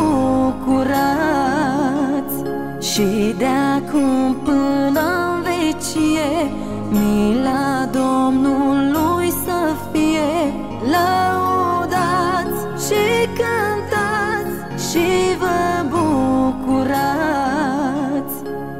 bucurați. Și de-acum până-n vecie, mila Domnului să fie. Lăudați și cântați și vă bucurați.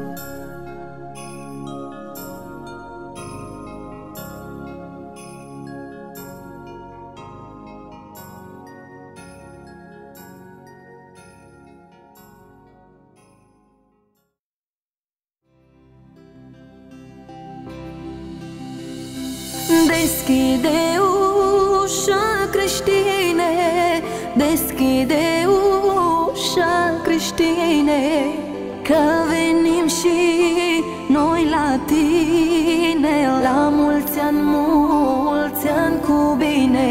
Deschide ușa, creștine, deschide ușa, creștine, că venim și noi la tine. La mulți ani, mulți ani cu bine.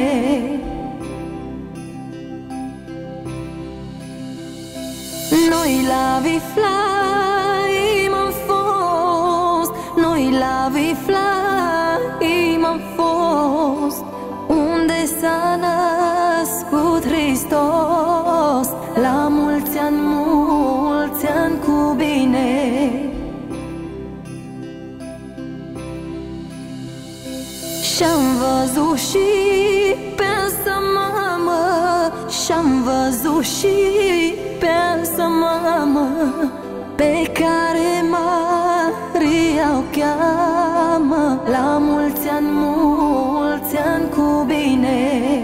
Noi la Viflaim am fost, noi la Viflaim am fost, unde s-a născut Hristos. La mulți ani, mulți ani cu bine. Și-am văzut și pe asta mamă, și-am văzut și pe asta mamă, pe care Maria o cheamă. La mulți ani, mulți ani cu bine.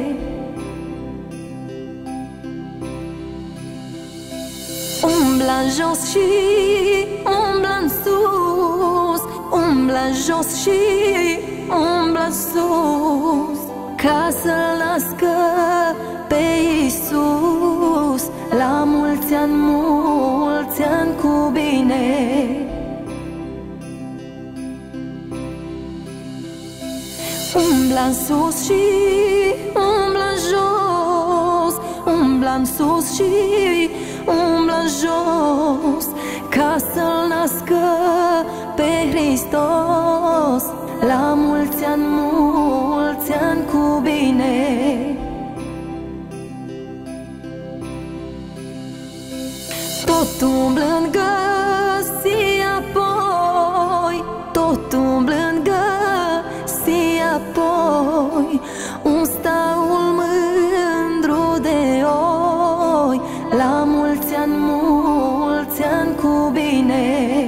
Umbla jos și umbla în sus, umbla jos și umbla sus, ca să-L nască pe Iisus. La mulți ani, mulți ani cu bine. Umbla în sus și umbla în jos, umbla în sus și umbla în jos, ca să-L nască pe Hristos. La mulți ani, mulți ani cu bine. Tot umblând găsi apoi, tot umblând găsi apoi, un staul mândru de oi. La mulți ani, mulți ani cu bine.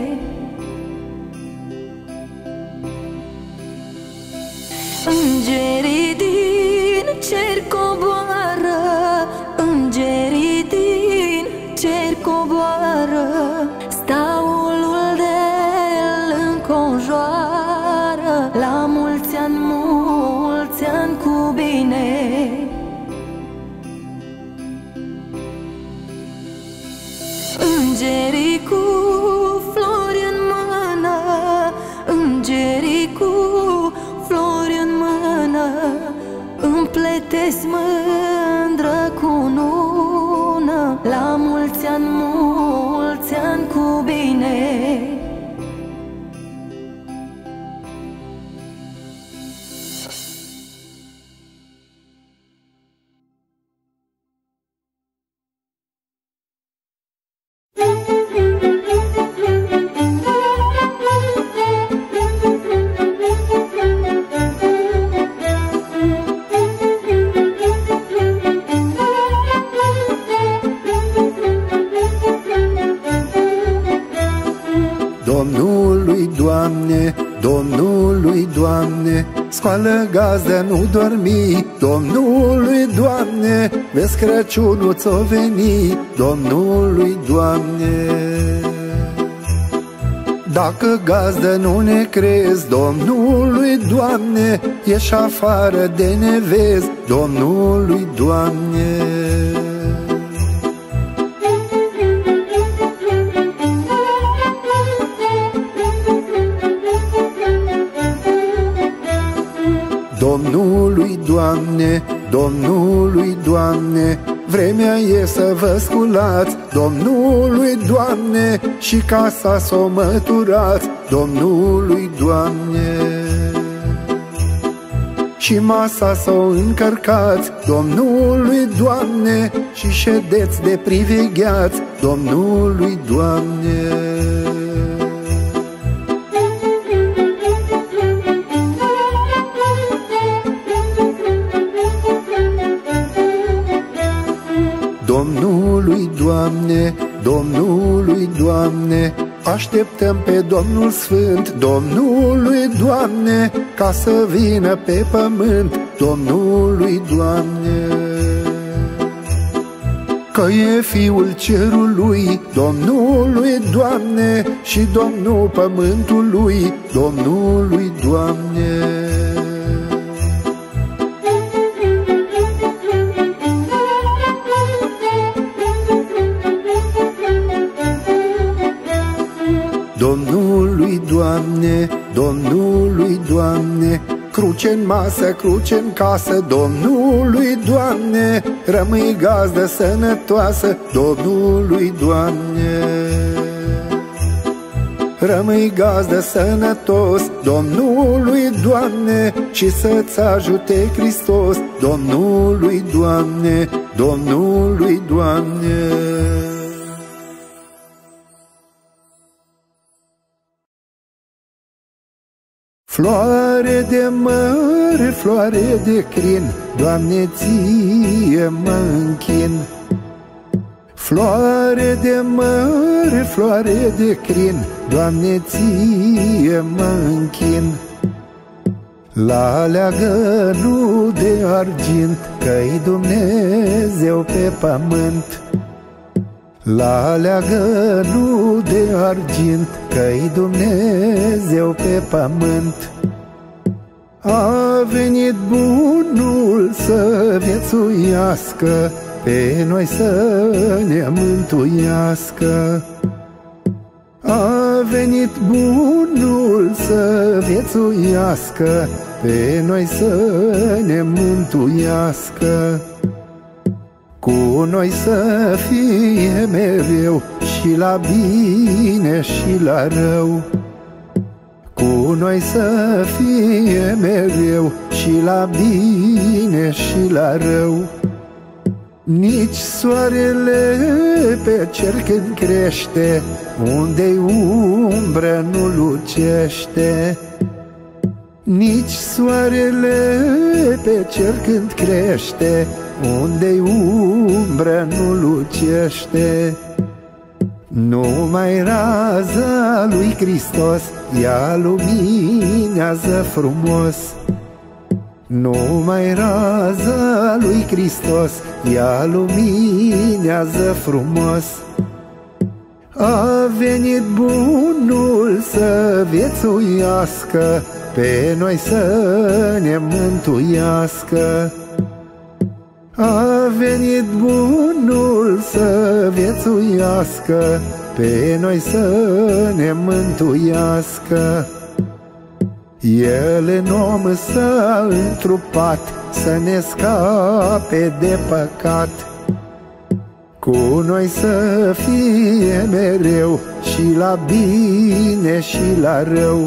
Îngerii din cer coboară, îngerii din cer coboară, staulul de-l înconjoară. La mulți ani, mulți ani cu bine. Îngerii cu flori în mână, îngerii cu flori în mână, împletesc mândră cunună. La mulți ani, mulți ani cu bine. Scoală gazdă, nu dormi, Domnului, Doamne, vezi Crăciunul ți-o veni, Domnului, Doamne. Dacă gazdă nu ne crezi, Domnului, Doamne, ieși afară de nevezi, Domnului, Doamne. Domnului, Doamne, Domnului, Doamne, vremea e să vă sculați, Domnului, Doamne, și casa s-o măturați, Domnului, Doamne. Și masa s-o încărcați, Domnului, Doamne, și ședeți de privegheați, Domnului, Doamne. Domnului, Doamne, Domnului, Doamne, așteptăm pe Domnul Sfânt, Domnului, Doamne, ca să vină pe pământ, Domnului, Doamne. Că e Fiul Cerului, Domnului, Doamne, și Domnul Pământului, Domnului, Doamne. Domnului, Doamne, Domnului, Doamne, cruce-n masă, cruce-n casă, Domnului, Doamne, rămâi gazdă sănătoasă, Domnului, Doamne. Rămâi gazdă sănătos, Domnului, Doamne, și să-ți ajute Hristos, Domnului, Doamne, Domnului, Doamne. Floare de măr, floare de crin, Doamne, ție mă închin. Floare de măr, floare de crin, Doamne, ție mă închin. La leagănul de argint, că-i Dumnezeu pe pământ. La leagănul de argint, că-i Dumnezeu pe pământ. A venit bunul să viețuiască, pe noi să ne mântuiască. A venit bunul să viețuiască, pe noi să ne mântuiască. Cu noi să fie mereu, și la bine și la rău. Cu noi să fie mereu, și la bine și la rău. Nici soarele pe cer când crește, unde-i umbră nu lucește. Nici soarele pe cer când crește, unde-i umbră nu lucește. Numai raza lui Hristos ea luminează frumos. Numai raza lui Hristos ea luminează frumos. A venit bunul să viețuiască, pe noi să ne mântuiască. A venit bunul să viețuiască, pe noi să ne mântuiască. El în om s-a întrupat, să ne scape de păcat. Cu noi să fie mereu, și la bine și la rău.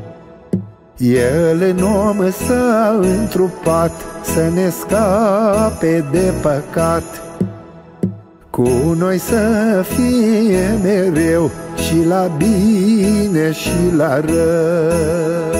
El în om s-a întrupat, să ne scape de păcat. Cu noi să fie mereu, și la bine și la rău.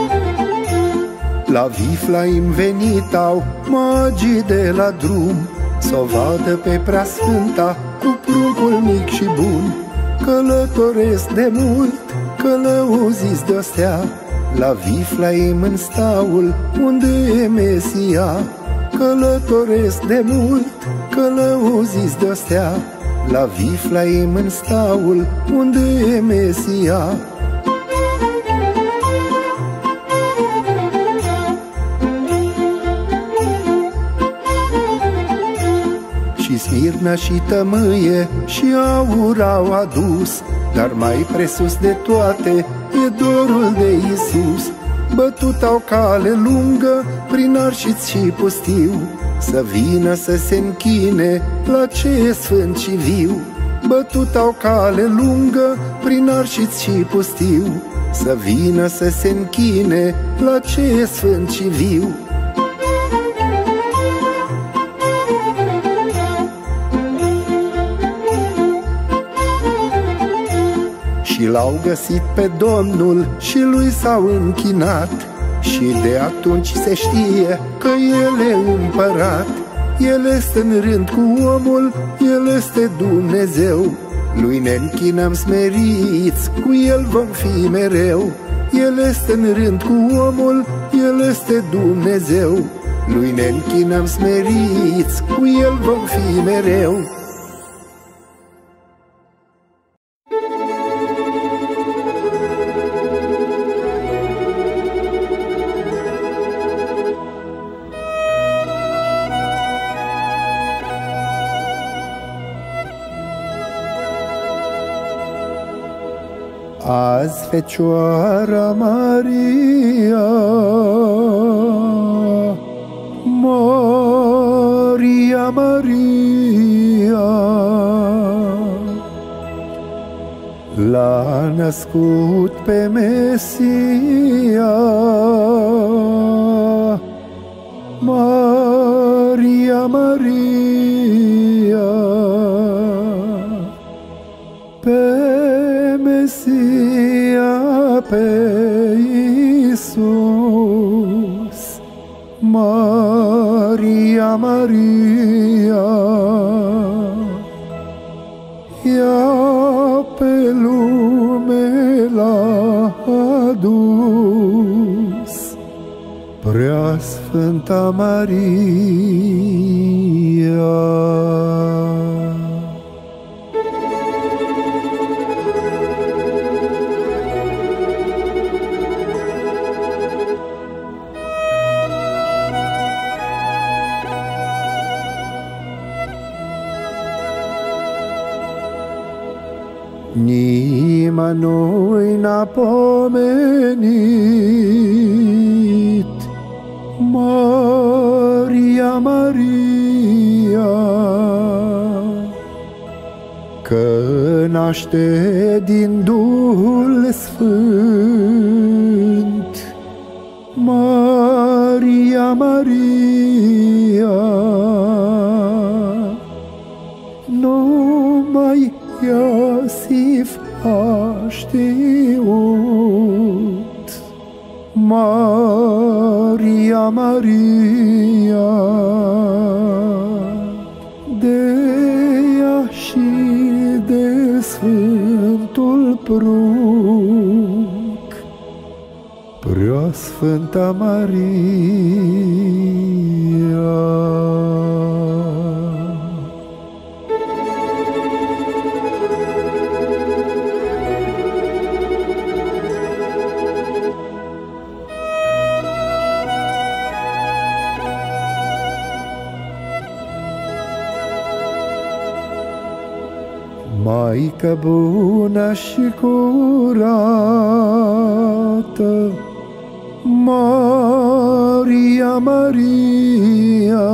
La Viflaim venit au magii de la drum, s-o vadă pe Preasfânta cu pruncul mic și bun. Călătoresc de mult, călăuziți de-o stea, la Viflaim în staul unde e Mesia. Călătoresc de mult, călăuziți de-o stea, la Viflaim în staul unde e Mesia. Și Smirna și tămâie și aur au adus, dar mai presus de toate e dorul de Iisus. Bătut au cale lungă prin arșiți și pustiu, să vină să se închine la ce e sfânt și viu. Bătut au cale lungă prin arșiți și pustiu, să vină să se închine la ce e sfânt și viu. Și l-au găsit pe Domnul și lui s-au închinat, și de atunci se știe că El e împărat. El este în rând cu omul, El este Dumnezeu, lui ne închinăm smeriți, cu El vom fi mereu. El este în rând cu omul, El este Dumnezeu, lui ne închinăm smeriți, cu El vom fi mereu. Azi Fecioara Maria, Maria, Maria, l-a născut pe Mesia. Maria, Maria, pe Mesia, pe Iisus. Maria, Maria, ea pe lume l-a adus, Preasfânta Maria. Nimănui n-a pomenit Maria, Maria, că naște din Duhul Sfânt. Maria, Maria, numai Iosif a știut. Maria, Maria, de ea și de Sfântul Prunc, Preasfânta Maria. Maică bună și curată, Maria, Maria,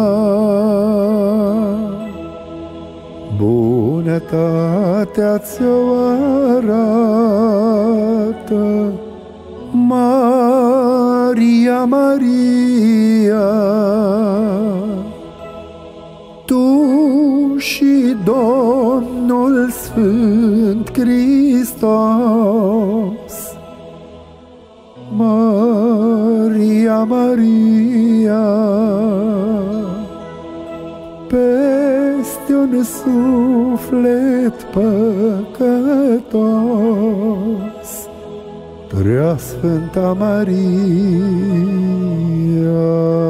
bunătatea ți-o arată. Maria, Maria, tu și Domnul Sfânt Hristos. Maria, Maria, pe peste un suflet păcătos, Preasfânta Maria.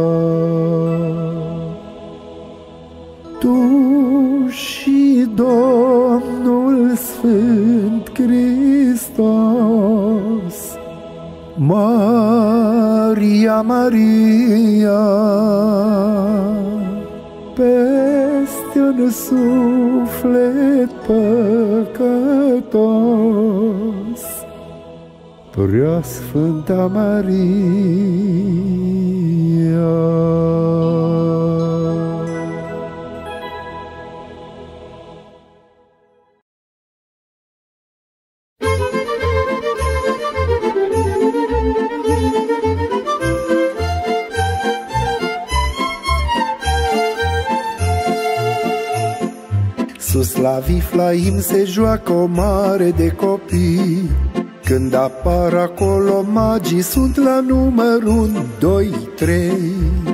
Tu și Domnul Sfânt Hristos, Maria, Maria, peste un suflet păcătos, Preasfânta Maria. Sus la Viflaim se joacă o mare de copii. Când apar acolo magii, sunt la număr unu, doi, trei.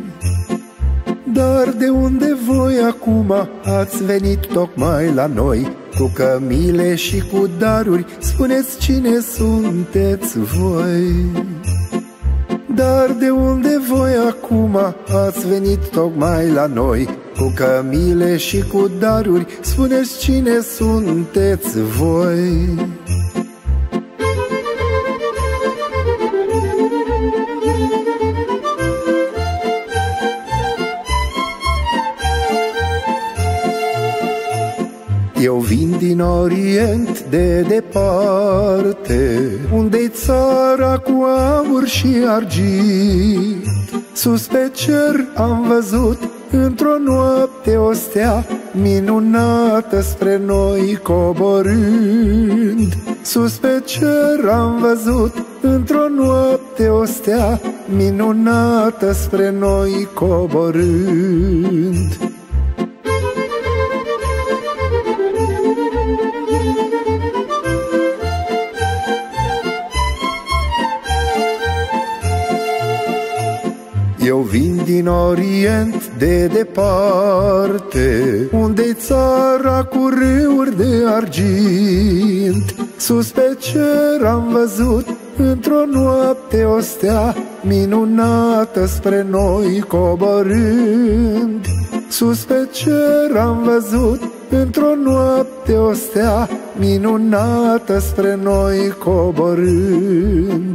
Dar de unde voi acum ați venit tocmai la noi? Cu cămile și cu daruri, spuneți cine sunteți voi. Dar de unde voi acum ați venit tocmai la noi? Cu cămile și cu daruri, spuneți cine sunteți voi. Eu vin din Orient de departe, unde-i țara cu aur și argint. Sus pe cer am văzut într-o noapte o stea minunată spre noi coborând. Sus pe cer am văzut într-o noapte o stea minunată spre noi coborând. Eu vin din Orient de departe, unde-i țara cu râuri de argint. Sus pe cer am văzut într-o noapte o stea minunată spre noi coborând. Sus pe cer am văzut într-o noapte o stea minunată spre noi coborând.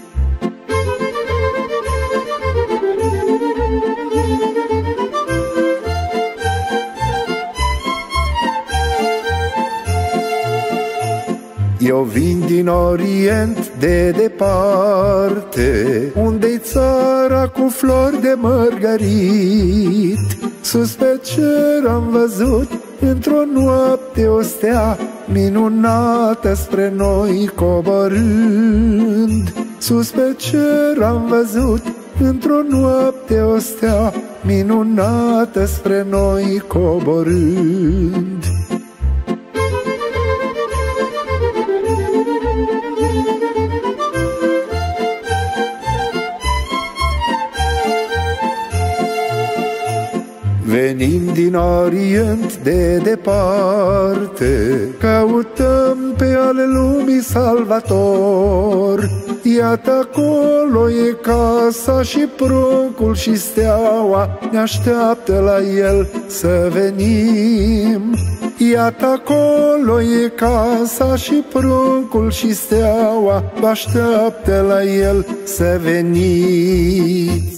Eu vin din Orient de departe, unde-i țara cu flori de mărgărit. Sus pe cer am văzut într-o noapte o stea minunată spre noi coborând. Sus pe cer am văzut într-o noapte o stea minunată spre noi coborând. Venim din Orient de departe, căutăm pe ale lumii Salvator. Iată acolo e casa și pruncul și steaua, ne așteaptă la el să venim. Iată acolo e casa și pruncul și steaua, vă așteaptă la el să veniți.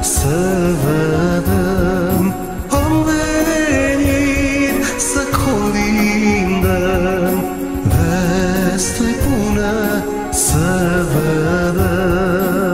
să-L vedem. Am venit să colindăm, veste bună să vedem.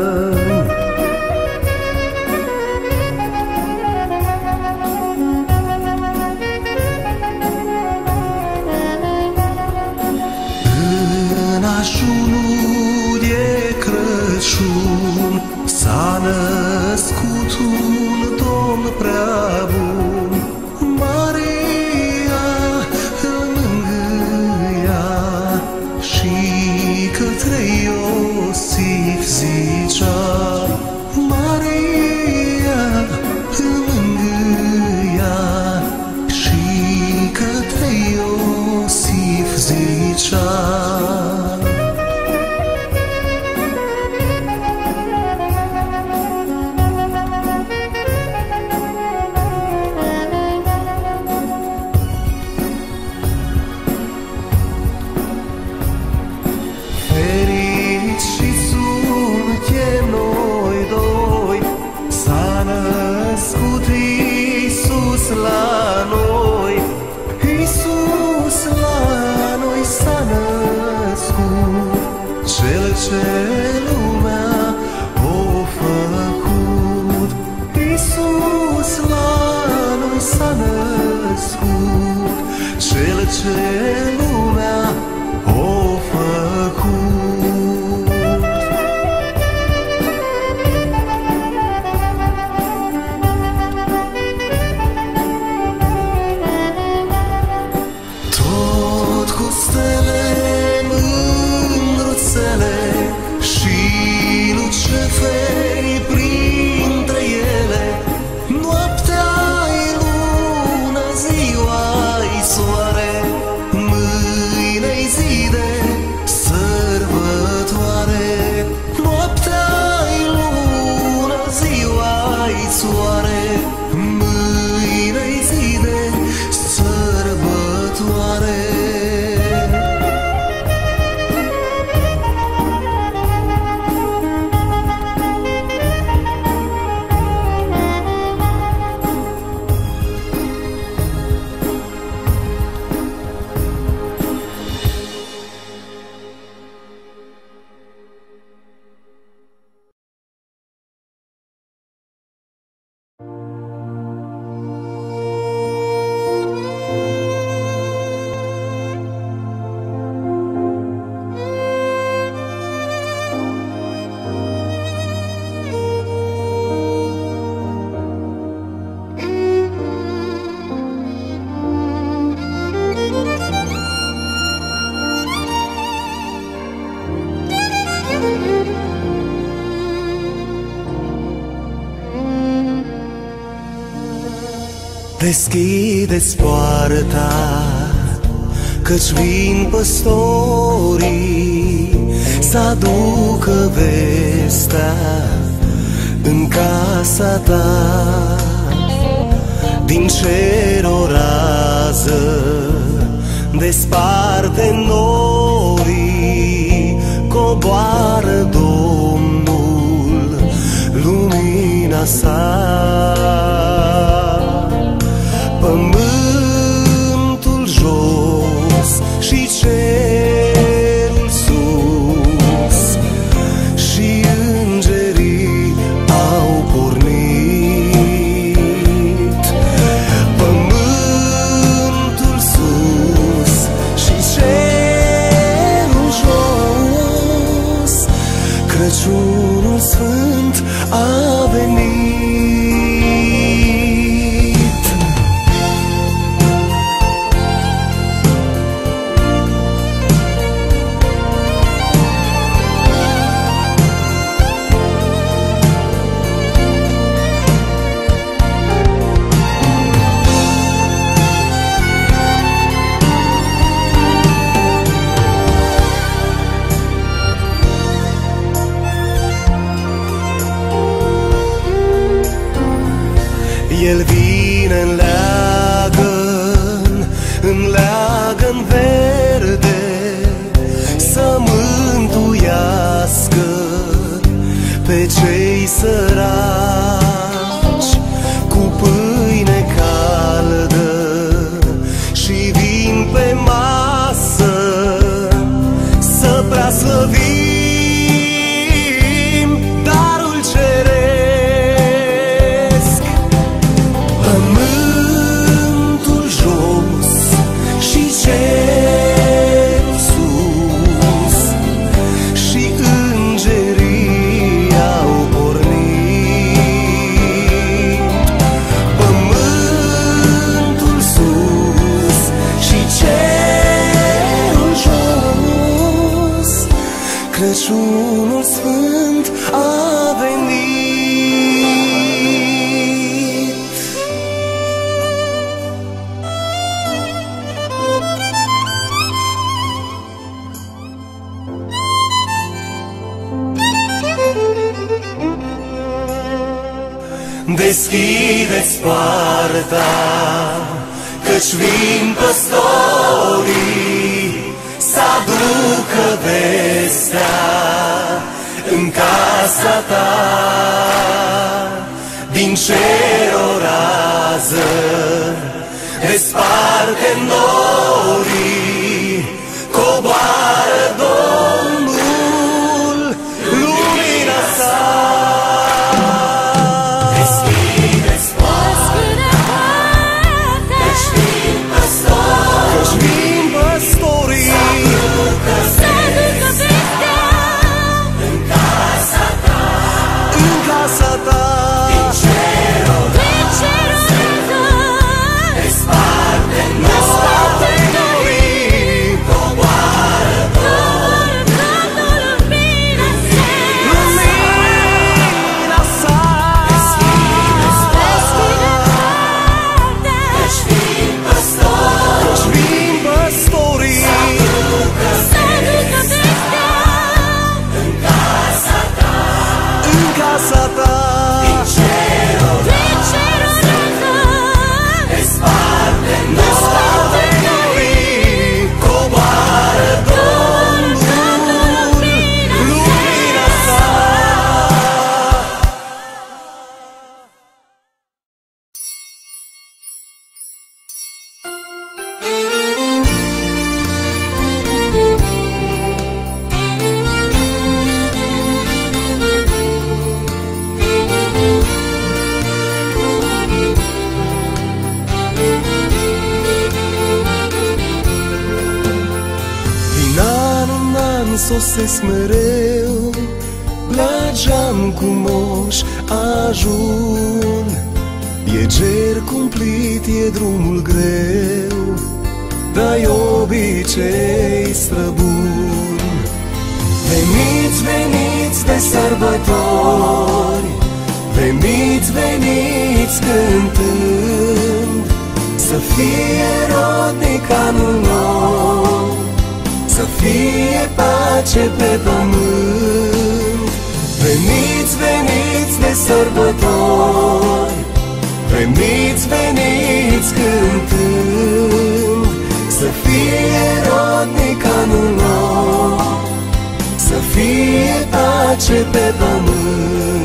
În ajunul de Crăciun s-a născut un Domn prea bun. Maria îl mângâia și către Iosif zicea. Maria îl mângâia și către Iosif zicea. La noi, Iisus la noi s-a născut, Cel ce lumea o făcut. Iisus la noi s-a născut, Cel ce lumea o făcut. Și luceferi printre ele, noaptea-i lună, ziua-i soare, mâine-i zi de sărbătoare. Noaptea-i lună, ziua-i soare, mâine-i zi de sărbătoare. Deschideți poarta, căci vin păstorii să aducă vestea în casa ta. Din cer o rază desparte norii, coboară Domnul lumina sa. Pământul jos și cerul sus și îngerii au pornit. Pământul sus și cerul jos, Crăciunul Sfânt a venit. El vine în leagăn, în leagăn verde, să mântuiască pe cei săraci. deschideți poarta, căci vin păstorii să aducă vestea în casa ta. Din cer o rază desparte norii, coboară Domnul, lumina sa. Deschideți poarta, căci vin păstorii, căci vin păstorii să aducă vestea în casa ta, în casa ta. Din cer o rază desparte norii, coboară Domnul, lumina sa. Deschideți poarta, căci vin păstorii, căci vin păstorii să aducă vestea în casa ta, în casa ta. Din cer o rază desparte norii, coboară Domnul, lumina sa. Din an în an sosesc mereu, la geam cu moș ajun. E ger cumplit, e drumul greu, dar-i obicei străbun. Veniți, veniți de sărbători, veniți, veniți cântând, să fie rodnic anul nou, să fie pace pe pământ. Veniți, veniți de sărbători, veniți, veniți cântând, să fie rodnic anul nou, să fie pace pe pământ.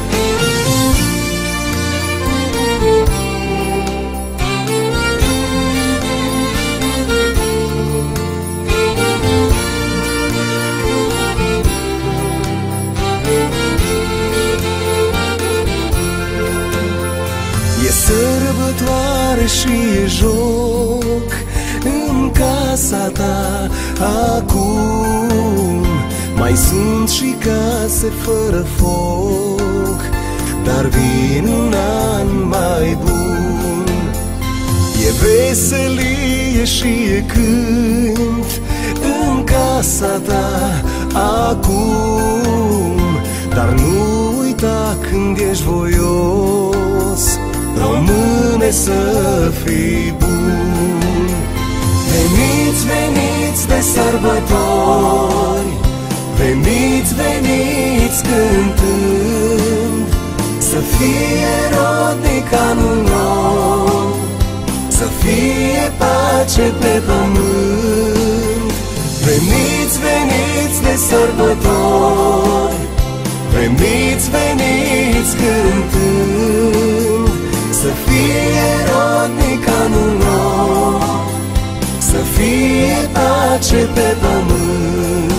E sărbătoare și e joc în casa ta acum. Mai sunt și case fără foc, dar vine un an mai bun. E veselie și e cânt în casa ta acum, dar nu uita când ești voios, române, să fii bun. Veniți, veniți de sărbători, veniți, veniți cântând, să fie rodnic anul nou, să fie pace pe pământ. Veniți, veniți de sărbători, veniți, veniți cântând, să fie rodnic anul nou, să fie pace pe pământ.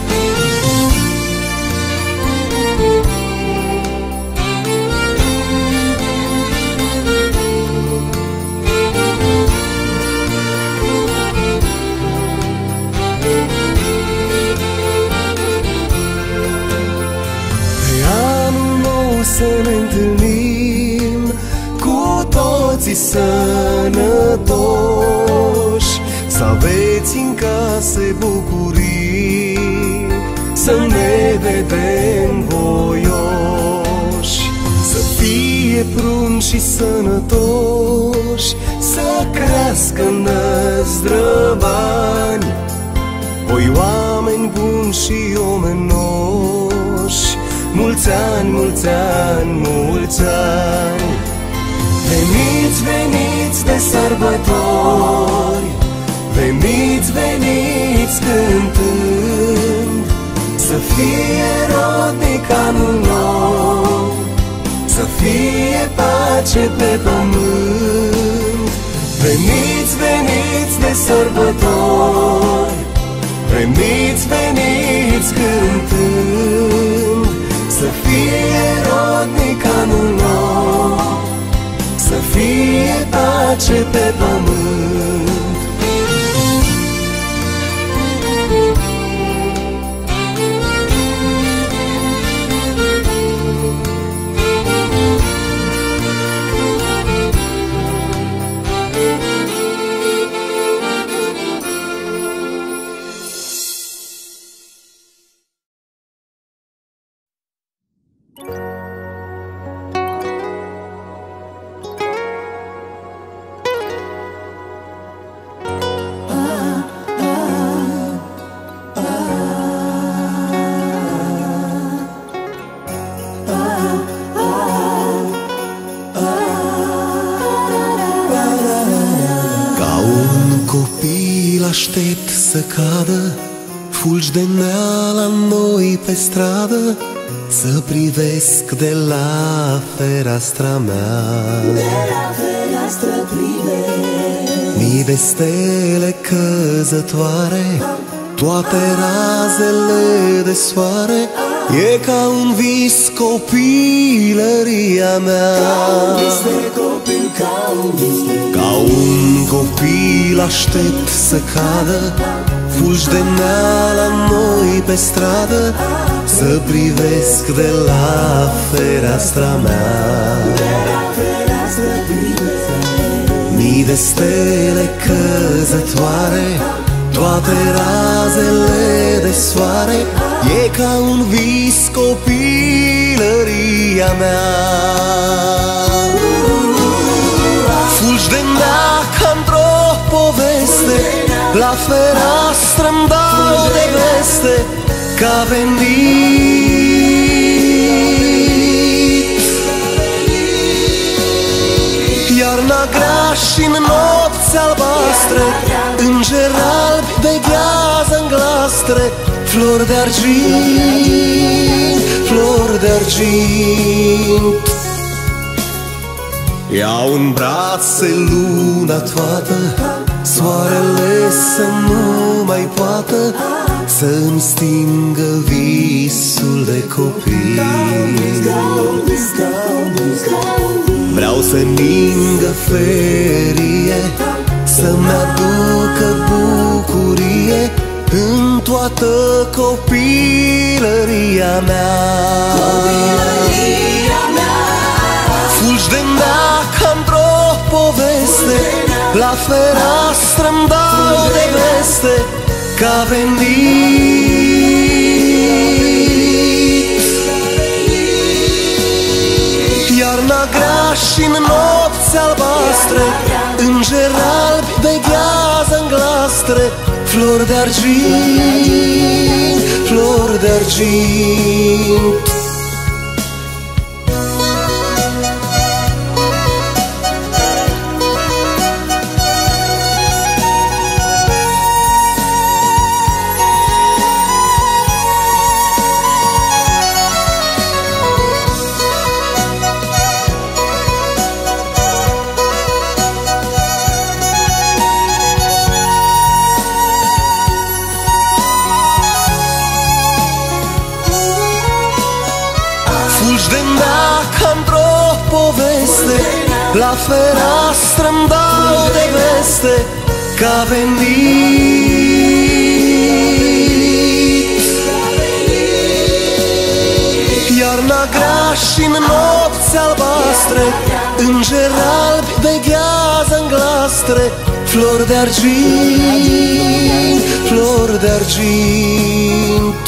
Să ne întâlnim cu toții sănătoși, să aveți în case bucurii, să ne vedem voioși, să fie prunci și sănătoși, să crească năzdrăvani, voi oameni buni și omenoși. Mulți ani, mulți ani, mulți ani. sărbători. Veniți, veniți cântând, să fie rodnic anul nou, să fie pace pe pământ. Veniți, veniți de sărbători, veniți, veniți cântând, să fie rodnic anul nou, să fie pace pe pământ. Aștept să cadă fulgi de nea la noi pe stradă, să privesc de la fereastra mea. De la fereastră privesc mii de stele căzătoare, toate razele de soare. E ca un vis copilăria mea, ca un copil aștept să cadă fulgi de nea la noi pe stradă, să privesc de la fereastra mea. Mii de stele căzătoare, toate razele de soare. E ca un vis copilăria mea. Fulgi de nea ca într-o poveste, la fereastră-mi dau de veste că a venit iarna grea și-n nopți albastre, îngeri albi de ghează-n glastre, flori de argint, flori de argint. Iau în brațe luna toată, soarele să nu mai poată să-mi stingă visul de copil. Vreau să ningă ferie, să-mi aducă bucurie în toată copilăria mea. Fulgi de nea ca într-o poveste, la fereastră-mi dau de veste că a venit iarna grea și-n nopți albastre, îngeri albi de ghează-n glastre, flori de argint, flori de argint. Fulgi de nea ca într-o poveste, la fereastră-mi dau de veste că a venit iarna grea și-n nopți albastre, îngeri albi de ghează-n glastre, flori de argint, flori de argint.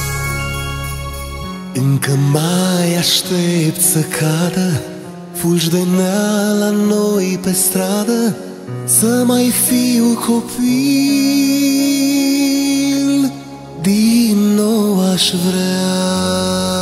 Încă mai aștept să cadă fulgi de nea la noi pe stradă, să mai fiu copil, din nou aș vrea.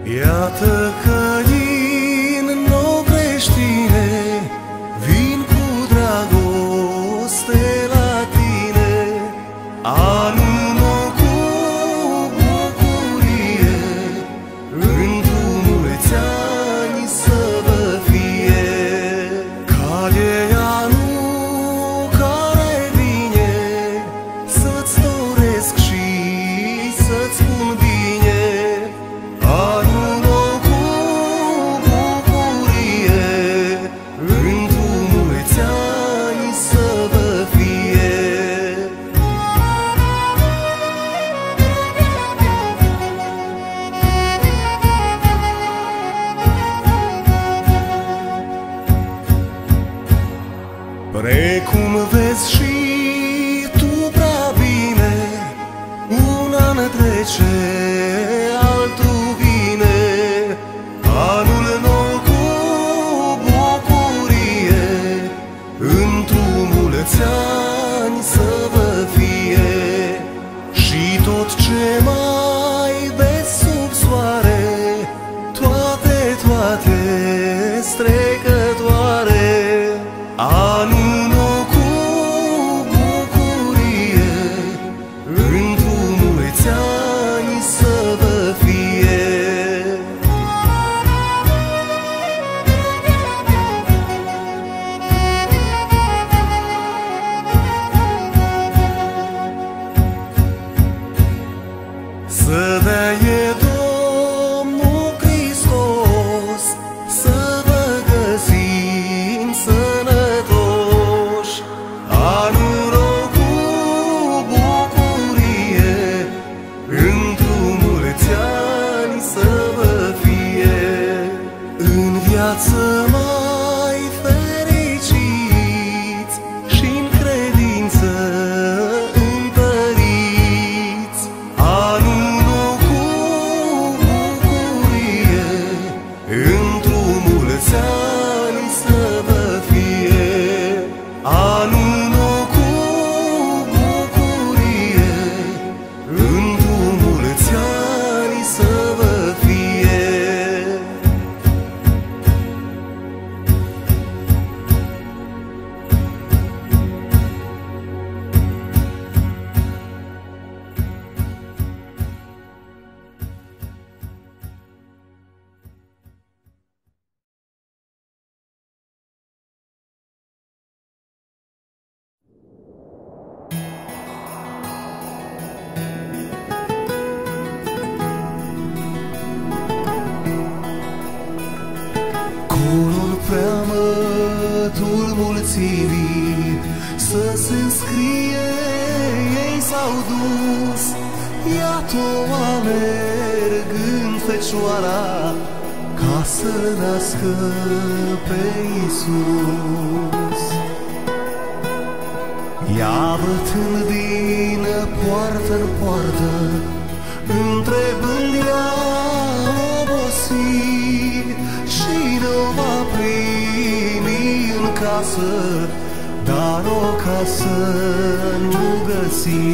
Iată că din nou creștine vin cu dragoste la tine, anul nou cu bucurie, într-o mulți ani să vă fie. Ca de anul care vine, să-ți doresc și să-ți spun bine, anul nou cu bucurie, într-o mulți ani să vă fie. Precum vezi și tu prea bine, un an trece, altul vine, anul nou cu bucurie, într-o mulți ani să vă fie. Și tot ce mai vezi sub soare, toate, toate strecătoare, anul nou cu bucurie, într-o mulți ani să vă fie. Să dea Domnul Hristos să vă găsim sănătoși, anul nou cu bucurie, într-o mulți ani să vă fie. În viață mai fericiți și-n credință întăriți, anul nou cu bucurie, într-o mulți ani să vă fie. Anul nou cu bucurie, într-o mulți ani să vă fie. Corul preamătul mulțimii să se înscrie, ei s-au dus, iată-o alergând fecioara ca să nască pe Iisus. Ea bătând din poartă-n poartă, întrebând ea obosit, cine o va primi în casă, dar o casă nu găsi.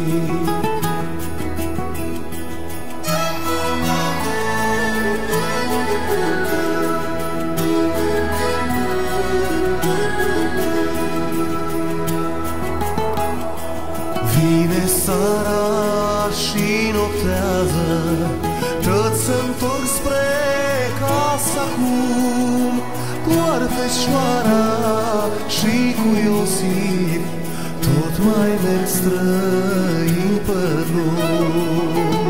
Vine seara și noptează, toți se-ntorc spre casă acum, doar Fecioara și cu Iosif tot mai merg străini pe drum.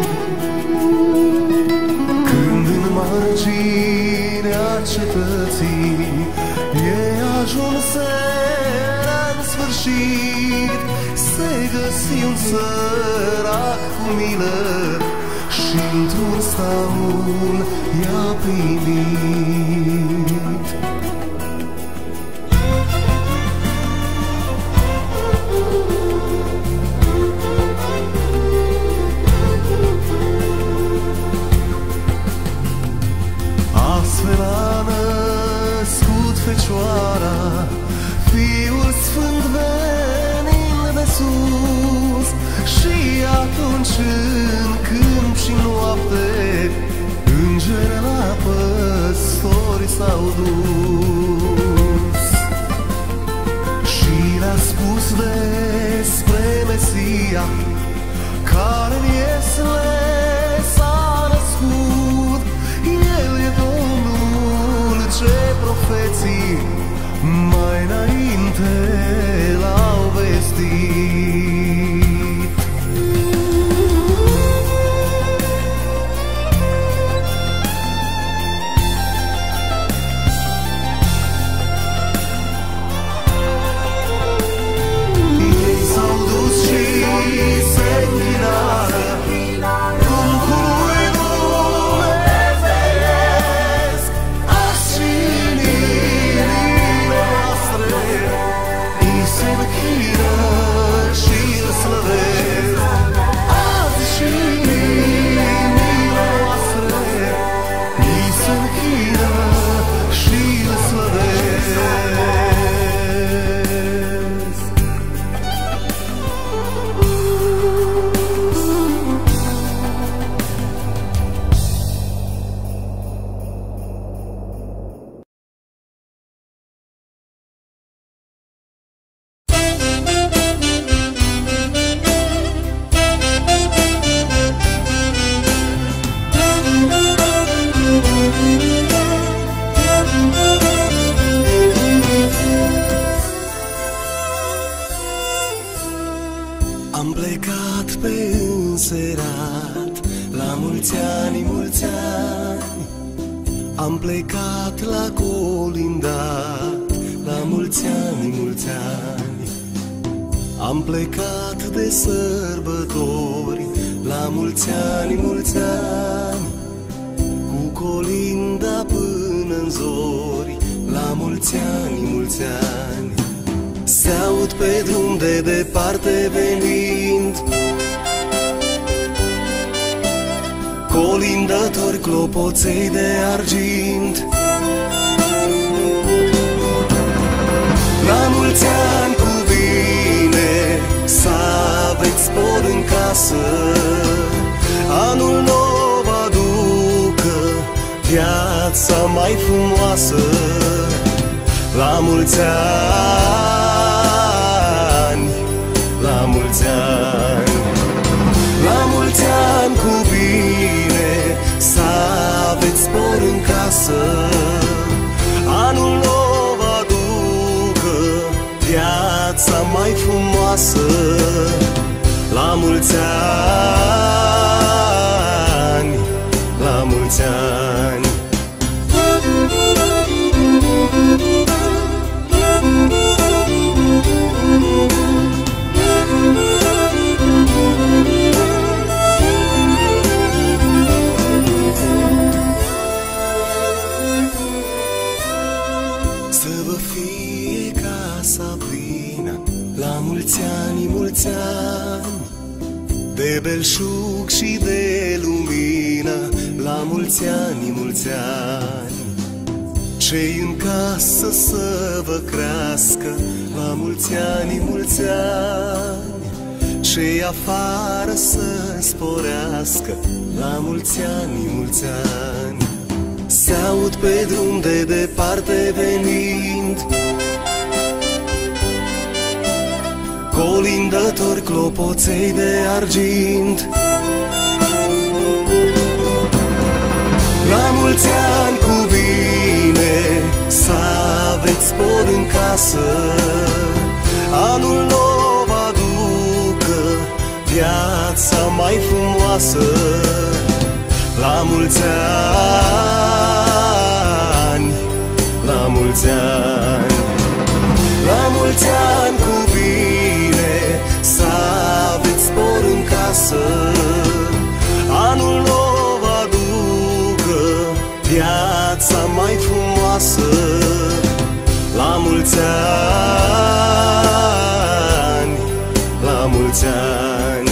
Când în marginea cetății ei ajunseră în sfârșit, se găsi un sărac cu milă și într-un staul i-a primit. Astfel a născut Fecioara Fiul Sfânt venind de sus, și atunci în câmp și noapte înger dus și le-a spus despre Mesia care în Iesle s-a născut. El e Domnul ce profeții mai înainte l-au vestit. Ei s-au dus și se închinară Duhului dumnezeiesc. Azi și în inimile noastre îi se închină și îl slăvesc. Azi și în inimile noastre îi se închină și îl slăvesc. Am plecat pe înserat, la mulți ani, mulți ani. Am plecat la colindat, la mulți ani, mulți ani. Am plecat de sărbători, la mulți ani, mulți ani. Cu colinda până-n zori, la mulți ani, mulți ani. Se aud pe drum de departe venind colindători clopoței de argint. La mulți ani cu bine, să aveți spor în casă, anul nou aducă viața mai frumoasă. La mulți ani, la mulți ani, la mulți ani cu bine, să aveți spor în casă, anul nou aducă viața mai frumoasă. La mulți ani, la mulți ani. Să vă fie casa plină, la mulți ani, mulți ani, de belșug și de lumină, la mulți ani, mulți ani. Cei în casă să vă crească, la mulți ani, mulți ani. Cei afară să sporească, la mulți ani, mulți ani. Se aud pe drum de departe venind colindători clopoței de argint. La mulți ani cu bine, să aveți spor în casă, anul nou aducă viața mai frumoasă. La mulți ani, la mulți ani, la mulți ani cu bine, să aveți spor în casă, anul nou aducă viața mai frumoasă. La mulți ani, la mulți ani.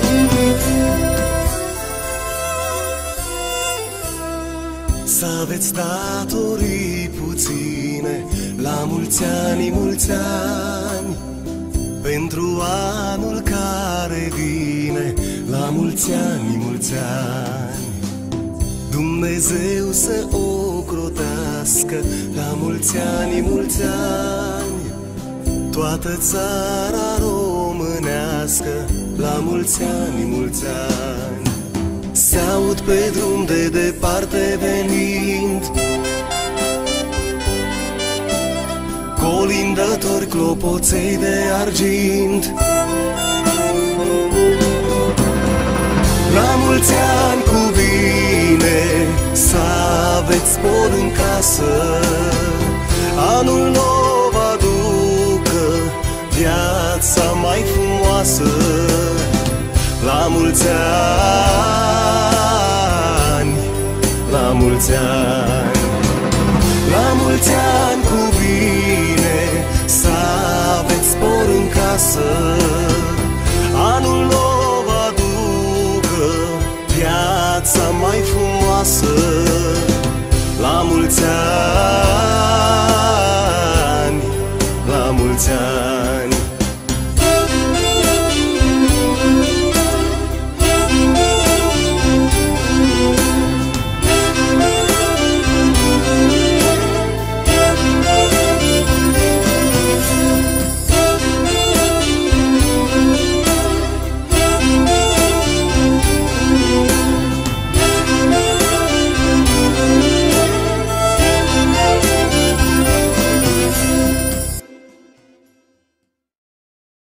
Să aveți aveți datorii puține, la mulți ani, mulți ani, pentru anul care vine, la mulți ani, mulți ani. Dumnezeu să ocrotească, la mulți ani, mulți ani, toată țara românească, la mulți ani, mulți ani. Se aud pe drum de departe venind colindători, clopoței de argint. La mulți ani cu bine, să aveți spor în casă, anul nou vă aducă viața mai frumoasă. La mulți ani, la mulți ani, la mulți ani cu bine, să aveți spor în casă, anul nou vă aducă viața mai frumoasă. La mulți ani, la mulți ani.